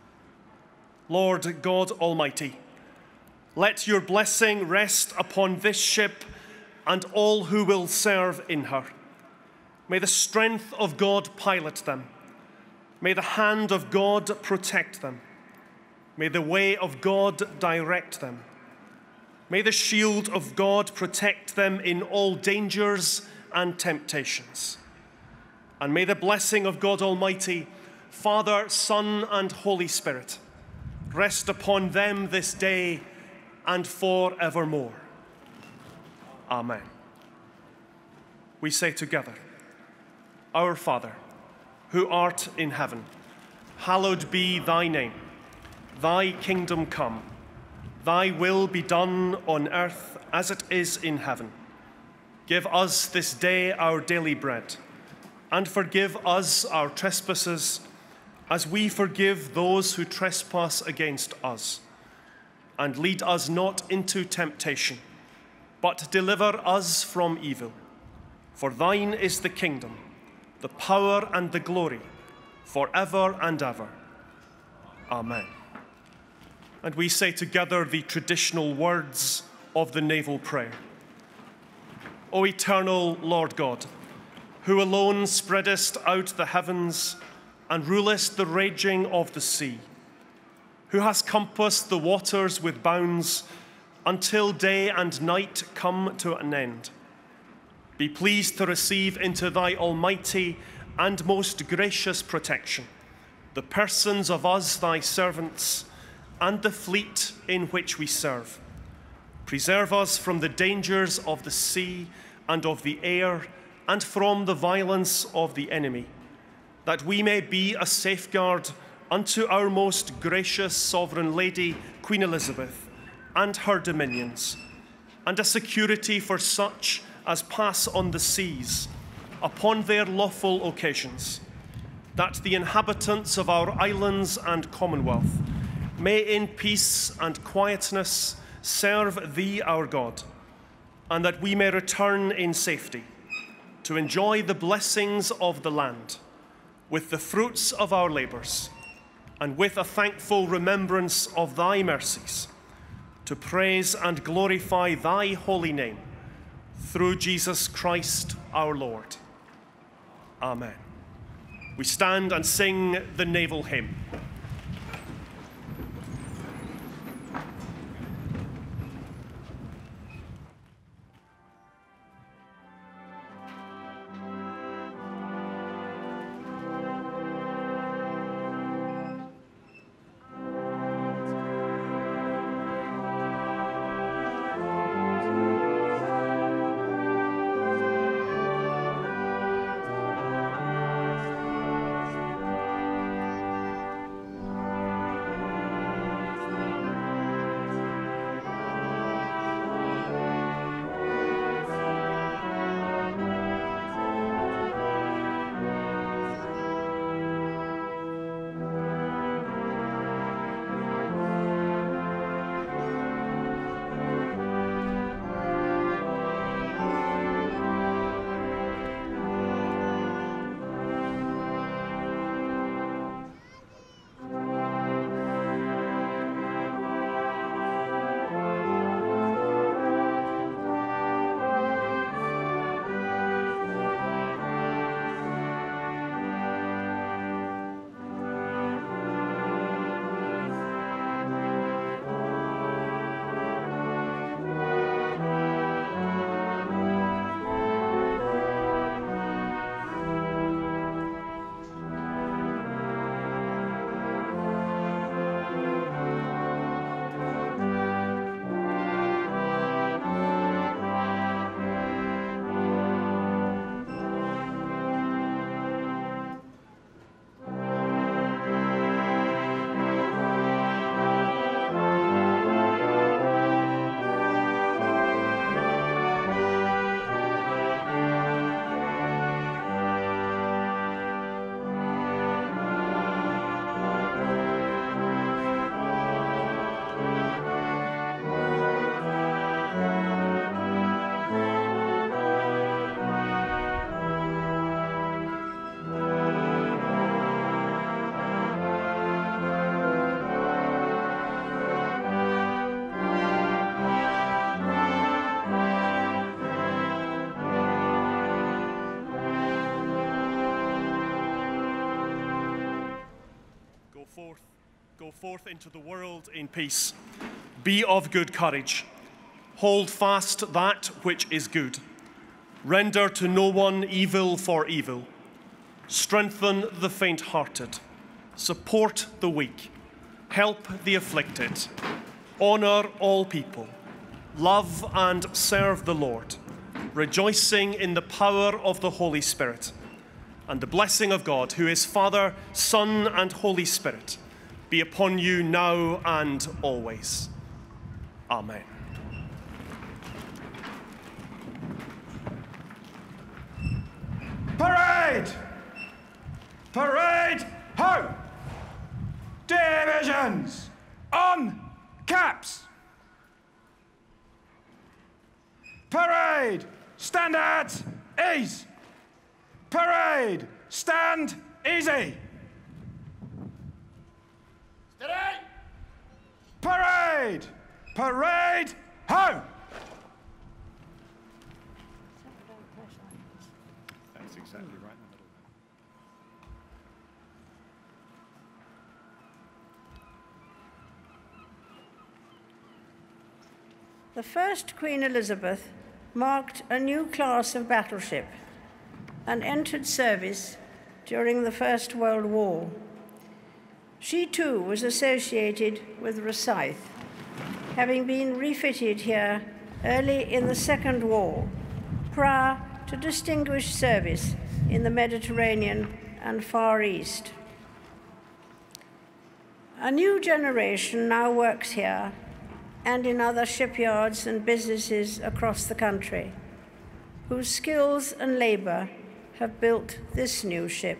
Lord God Almighty, let your blessing rest upon this ship and all who will serve in her. May the strength of God pilot them. May the hand of God protect them. May the way of God direct them. May the shield of God protect them in all dangers and temptations. And may the blessing of God Almighty, Father, Son, and Holy Spirit, rest upon them this day and forevermore. Amen. We say together, Our Father, who art in heaven, hallowed be thy name. Thy kingdom come. Thy will be done on earth as it is in heaven. Give us this day our daily bread, and forgive us our trespasses, as we forgive those who trespass against us. And lead us not into temptation, but deliver us from evil. For thine is the kingdom, the power and the glory, forever and ever. Amen. And we say together the traditional words of the naval prayer. O eternal Lord God, who alone spreadest out the heavens and rulest the raging of the sea, who hast compassed the waters with bounds until day and night come to an end. Be pleased to receive into thy almighty and most gracious protection the persons of us, thy servants, and the fleet in which we serve. Preserve us from the dangers of the sea and of the air, and from the violence of the enemy, that we may be a safeguard unto our most gracious Sovereign Lady, Queen Elizabeth, and her dominions, and a security for such as pass on the seas upon their lawful occasions, that the inhabitants of our islands and Commonwealth may in peace and quietness serve thee, our God, and that we may return in safety to enjoy the blessings of the land with the fruits of our labours, and with a thankful remembrance of thy mercies, to praise and glorify thy holy name, through Jesus Christ our Lord. Amen. We stand and sing the naval hymn. Go forth into the world in peace. Be of good courage. Hold fast that which is good. Render to no one evil for evil. Strengthen the faint-hearted. Support the weak. Help the afflicted. Honor all people. Love and serve the Lord, rejoicing in the power of the Holy Spirit. And the blessing of God, who is Father, Son, and Holy Spirit, be upon you now and always. Amen. Parade! Parade! Ho! Divisions! On caps! Parade! Stand at ease! Parade! Stand easy! Steady! Parade! Parade! Ho! That's exactly right in the middle. The first Queen Elizabeth marked a new class of battleship and entered service during the First World War. She too was associated with Rosyth, having been refitted here early in the Second War, prior to distinguished service in the Mediterranean and Far East. A new generation now works here and in other shipyards and businesses across the country, whose skills and labor have built this new ship.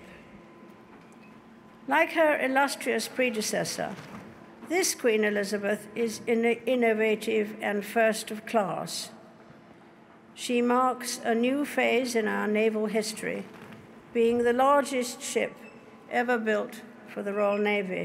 Like her illustrious predecessor, this Queen Elizabeth is innovative and first of class. She marks a new phase in our naval history, being the largest ship ever built for the Royal Navy.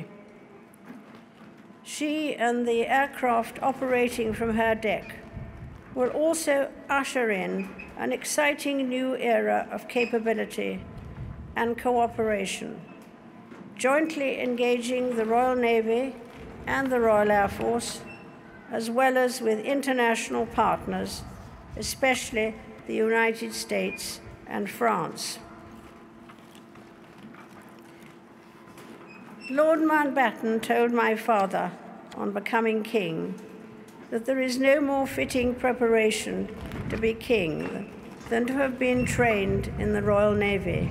She and the aircraft operating from her deck will also usher in an exciting new era of capability and cooperation, jointly engaging the Royal Navy and the Royal Air Force, as well as with international partners, especially the United States and France. Lord Mountbatten told my father on becoming king that there is no more fitting preparation to be king than to have been trained in the Royal Navy.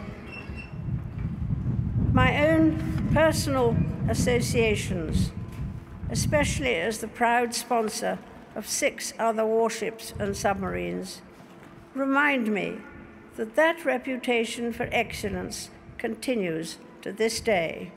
My own personal associations, especially as the proud sponsor of 6 other warships and submarines, remind me that that reputation for excellence continues to this day.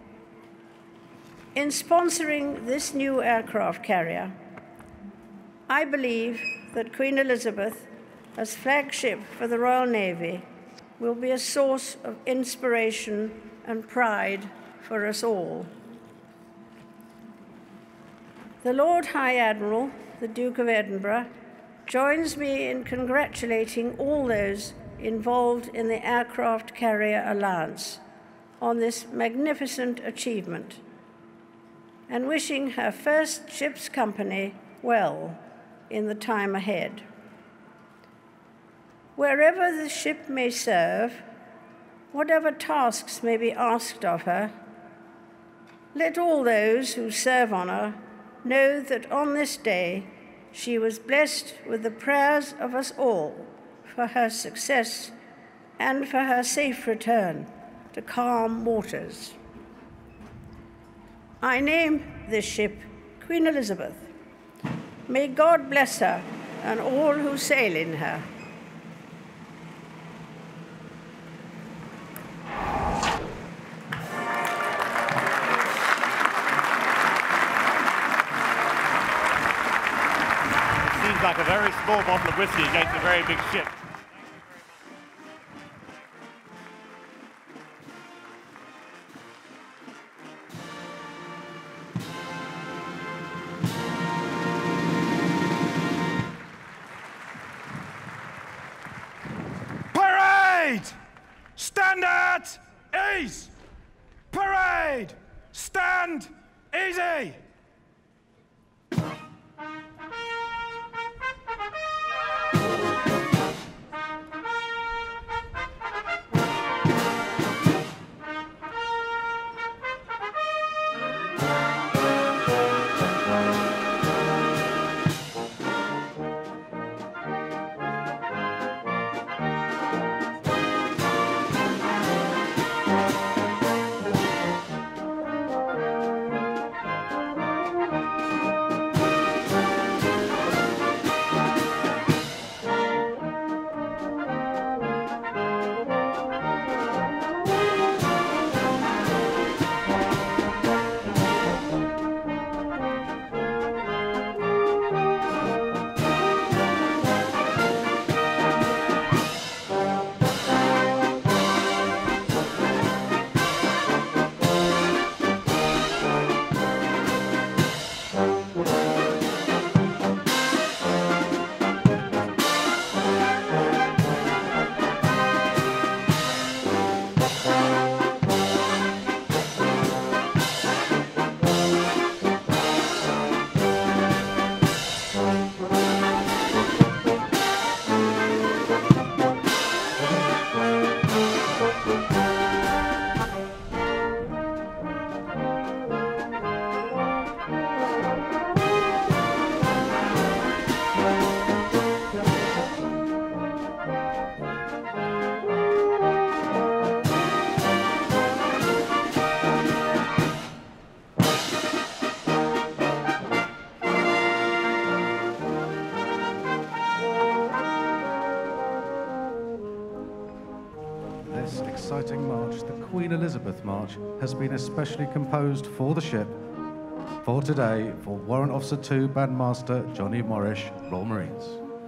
In sponsoring this new aircraft carrier, I believe that Queen Elizabeth, as flagship for the Royal Navy, will be a source of inspiration and pride for us all. The Lord High Admiral, the Duke of Edinburgh, joins me in congratulating all those involved in the Aircraft Carrier Alliance on this magnificent achievement, and wishing her first ship's company well in the time ahead. Wherever the ship may serve, whatever tasks may be asked of her, let all those who serve on her know that on this day she was blessed with the prayers of us all for her success and for her safe return to calm waters. I name this ship Queen Elizabeth. May God bless her and all who sail in her. Seems like a very small bottle of whiskey against a very big ship. Parade! Stand at ease! Parade! Stand easy! Queen Elizabeth March has been especially composed for the ship for today for Warrant Officer 2 Bandmaster Johnny Morrish, Royal Marines.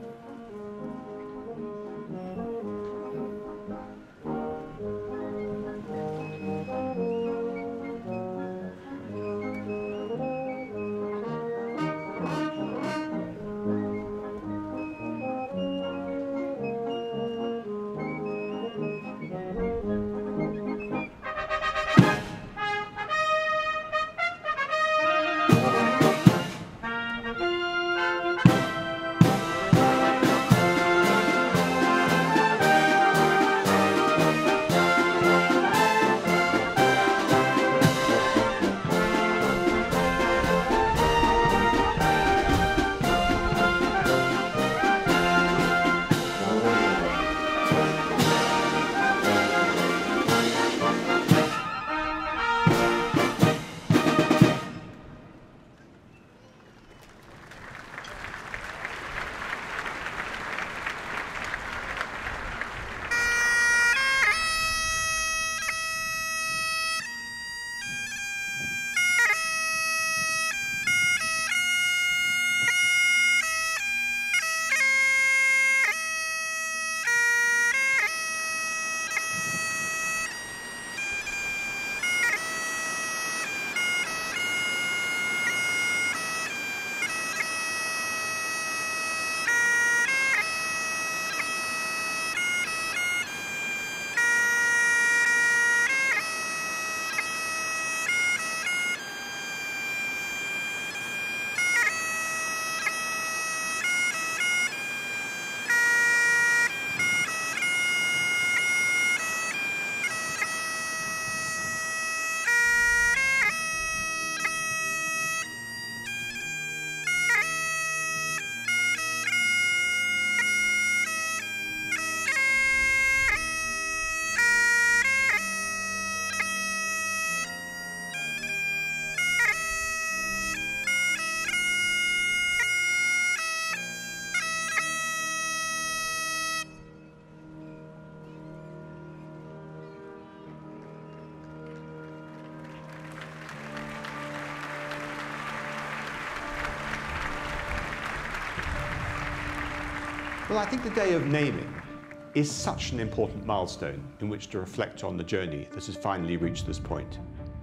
Well, I think the day of naming is such an important milestone in which to reflect on the journey that has finally reached this point.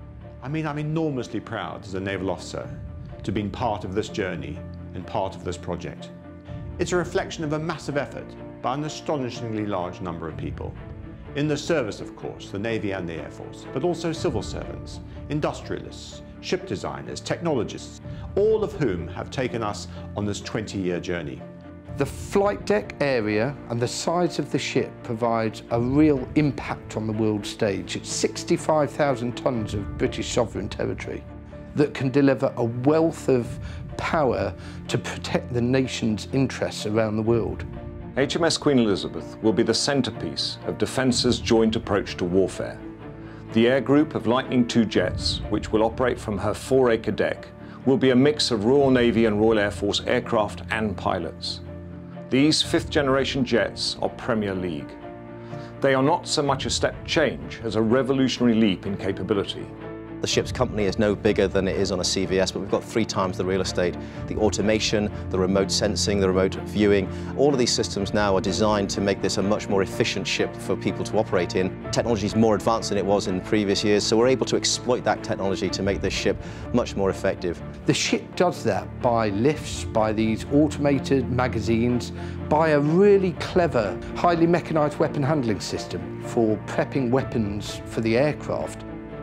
I mean, I'm enormously proud as a naval officer to have been part of this journey and part of this project. It's a reflection of a massive effort by an astonishingly large number of people. In the service, of course, the Navy and the Air Force, but also civil servants, industrialists, ship designers, technologists, all of whom have taken us on this 20-year journey. The flight deck area and the size of the ship provides a real impact on the world stage. It's 65,000 tonnes of British sovereign territory that can deliver a wealth of power to protect the nation's interests around the world. HMS Queen Elizabeth will be the centrepiece of Defence's joint approach to warfare. The air group of Lightning II jets, which will operate from her 4-acre deck, will be a mix of Royal Navy and Royal Air Force aircraft and pilots. These 5th-generation jets are Premier League. They are not so much a step change as a revolutionary leap in capability. The ship's company is no bigger than it is on a CVS, but we've got 3 times the real estate. The automation, the remote sensing, the remote viewing, all of these systems now are designed to make this a much more efficient ship for people to operate in. Technology is more advanced than it was in previous years, so we're able to exploit that technology to make this ship much more effective. The ship does that by lifts, by these automated magazines, by a really clever, highly mechanised weapon handling system for prepping weapons for the aircraft.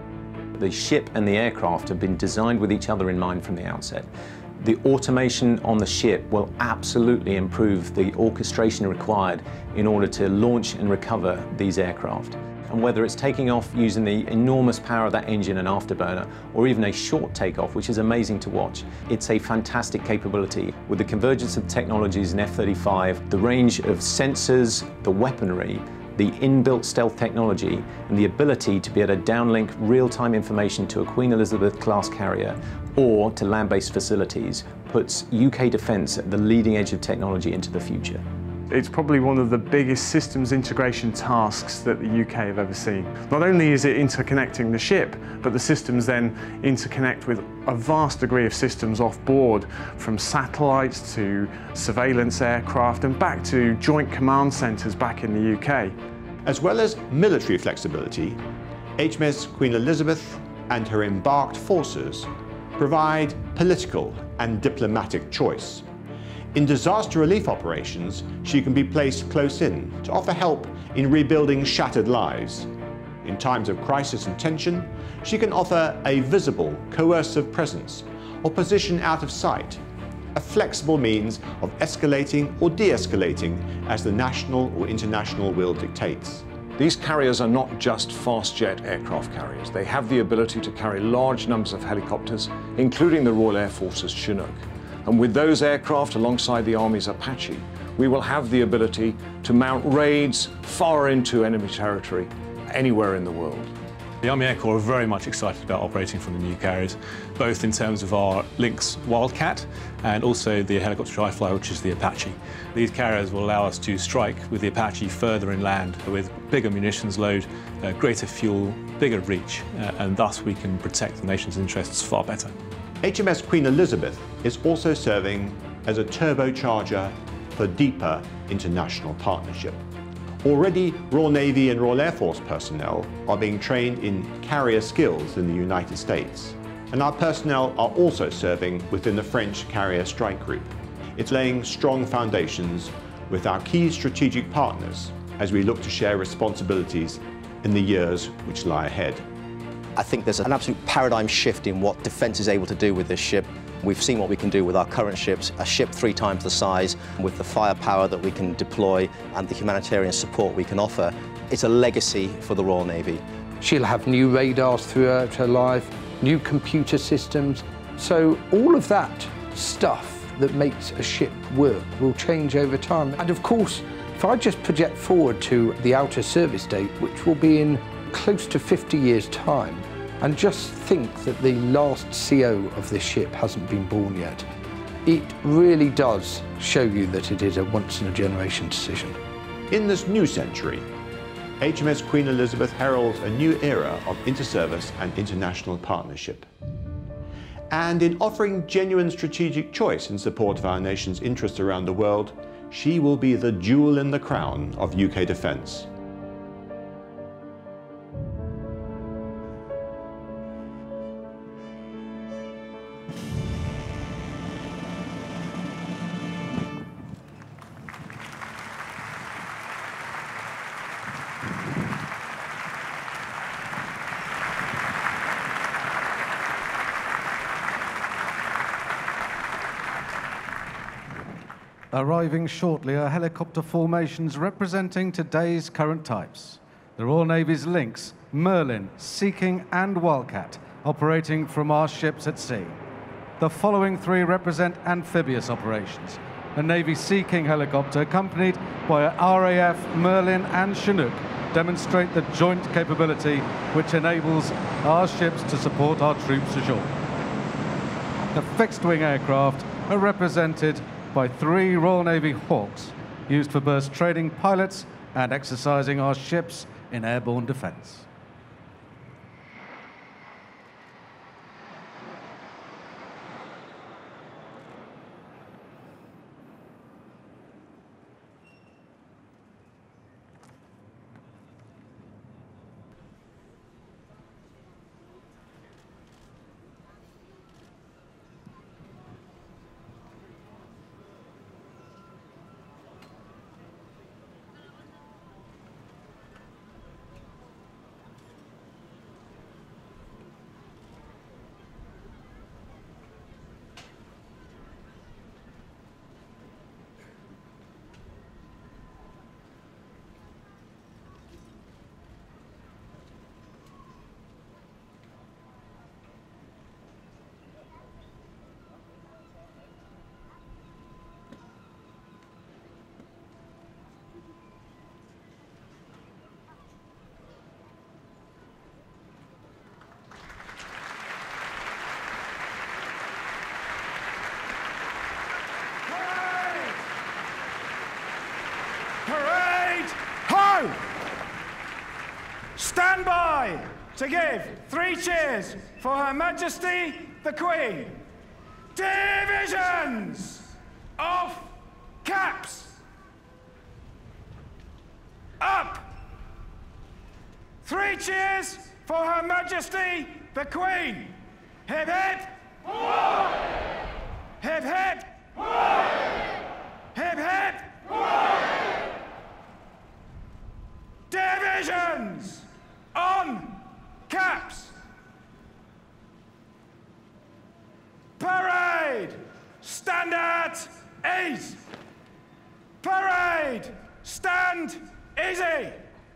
The ship and the aircraft have been designed with each other in mind from the outset. The automation on the ship will absolutely improve the orchestration required in order to launch and recover these aircraft. And whether it's taking off using the enormous power of that engine and afterburner, or even a short takeoff, which is amazing to watch, it's a fantastic capability. With the convergence of technologies in F-35, the range of sensors, the weaponry, the inbuilt stealth technology, and the ability to be able to downlink real-time information to a Queen Elizabeth class carrier or to land-based facilities puts UK defence at the leading edge of technology into the future. It's probably one of the biggest systems integration tasks that the UK have ever seen. Not only is it interconnecting the ship, but the systems then interconnect with a vast degree of systems off board, from satellites to surveillance aircraft and back to joint command centres back in the UK. As well as military flexibility, HMS Queen Elizabeth and her embarked forces provide political and diplomatic choice. In disaster relief operations, she can be placed close in to offer help in rebuilding shattered lives. In times of crisis and tension, she can offer a visible, coercive presence or position out of sight, a flexible means of escalating or de-escalating as the national or international will dictates. These carriers are not just fast jet aircraft carriers. They have the ability to carry large numbers of helicopters, including the Royal Air Force's Chinook. And with those aircraft alongside the Army's Apache, we will have the ability to mount raids far into enemy territory anywhere in the world. The Army Air Corps are very much excited about operating from the new carriers, both in terms of our Lynx Wildcat and also the helicopter I fly, which is the Apache. These carriers will allow us to strike with the Apache further inland with bigger munitions load, greater fuel, bigger reach, and thus we can protect the nation's interests far better. HMS Queen Elizabeth is also serving as a turbocharger for deeper international partnership. Already, Royal Navy and Royal Air Force personnel are being trained in carrier skills in the United States, and our personnel are also serving within the French Carrier Strike Group. It's laying strong foundations with our key strategic partners as we look to share responsibilities in the years which lie ahead. I think there's an absolute paradigm shift in what defence is able to do with this ship. We've seen what we can do with our current ships, a ship 3 times the size, with the firepower that we can deploy and the humanitarian support we can offer. It's a legacy for the Royal Navy. She'll have new radars throughout her life, new computer systems. So all of that stuff that makes a ship work will change over time. And of course, if I just project forward to the outer service date, which will be in close to 50 years' time, and just think that the last CO of this ship hasn't been born yet, it really does show you that it is a once-in-a-generation decision. In this new century, HMS Queen Elizabeth heralds a new era of inter-service and international partnership. And in offering genuine strategic choice in support of our nation's interests around the world, she will be the jewel in the crown of UK defence. Arriving shortly are helicopter formations representing today's current types. The Royal Navy's Lynx, Merlin, Sea King and Wildcat, operating from our ships at sea. The following 3 represent amphibious operations. A Navy Sea King helicopter accompanied by a RAF, Merlin and Chinook demonstrate the joint capability which enables our ships to support our troops ashore. The fixed-wing aircraft are represented by 3 Royal Navy Hawks, used for burst training pilots and exercising our ships in airborne defence. to give 3 cheers for Her Majesty the Queen. Divisions of caps. Up. 3 cheers for Her Majesty the Queen. Hip hip. Hip hip. Hip hip. Divisions on caps. Parade. Stand at ease. Parade. Stand easy.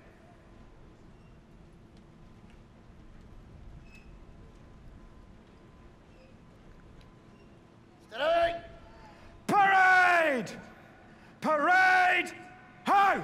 Steady. Parade. Parade. Ho!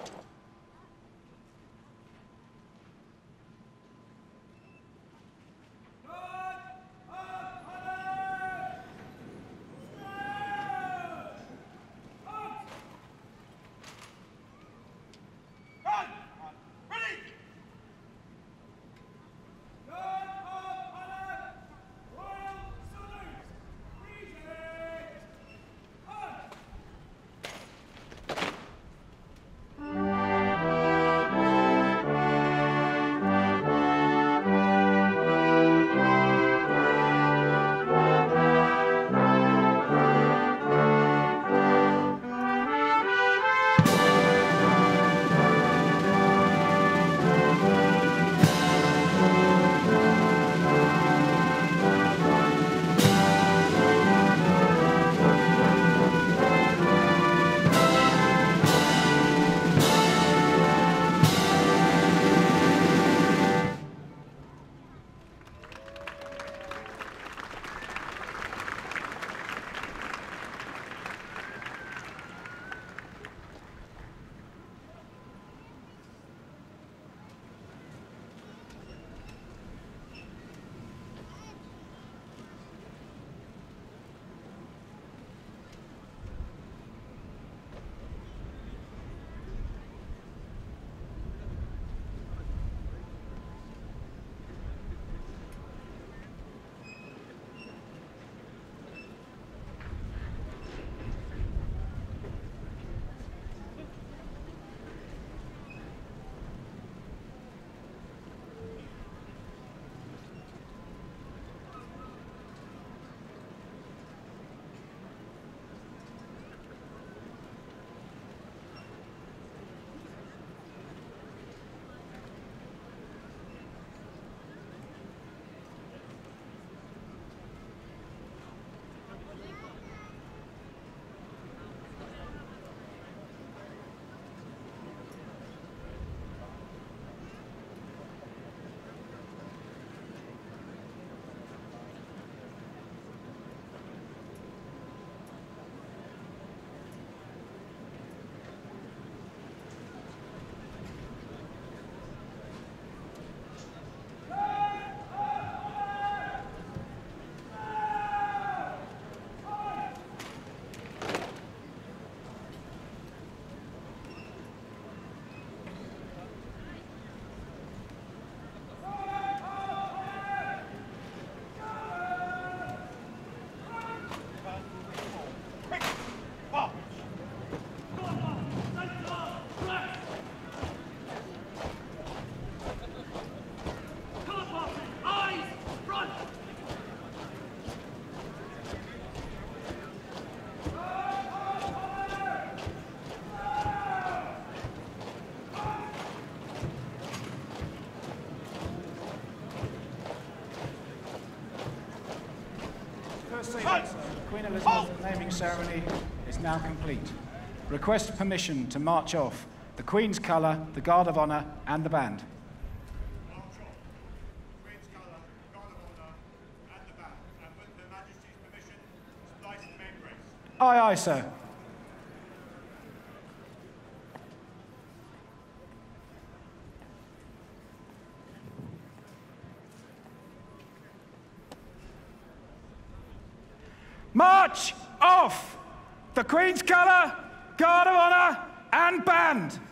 The Queen Elizabeth naming ceremony is now complete. Request permission to march off the Queen's colour, the Guard of Honour and the band. Aye, aye, sir. March off! The Queen's colour, Guard of Honour and band.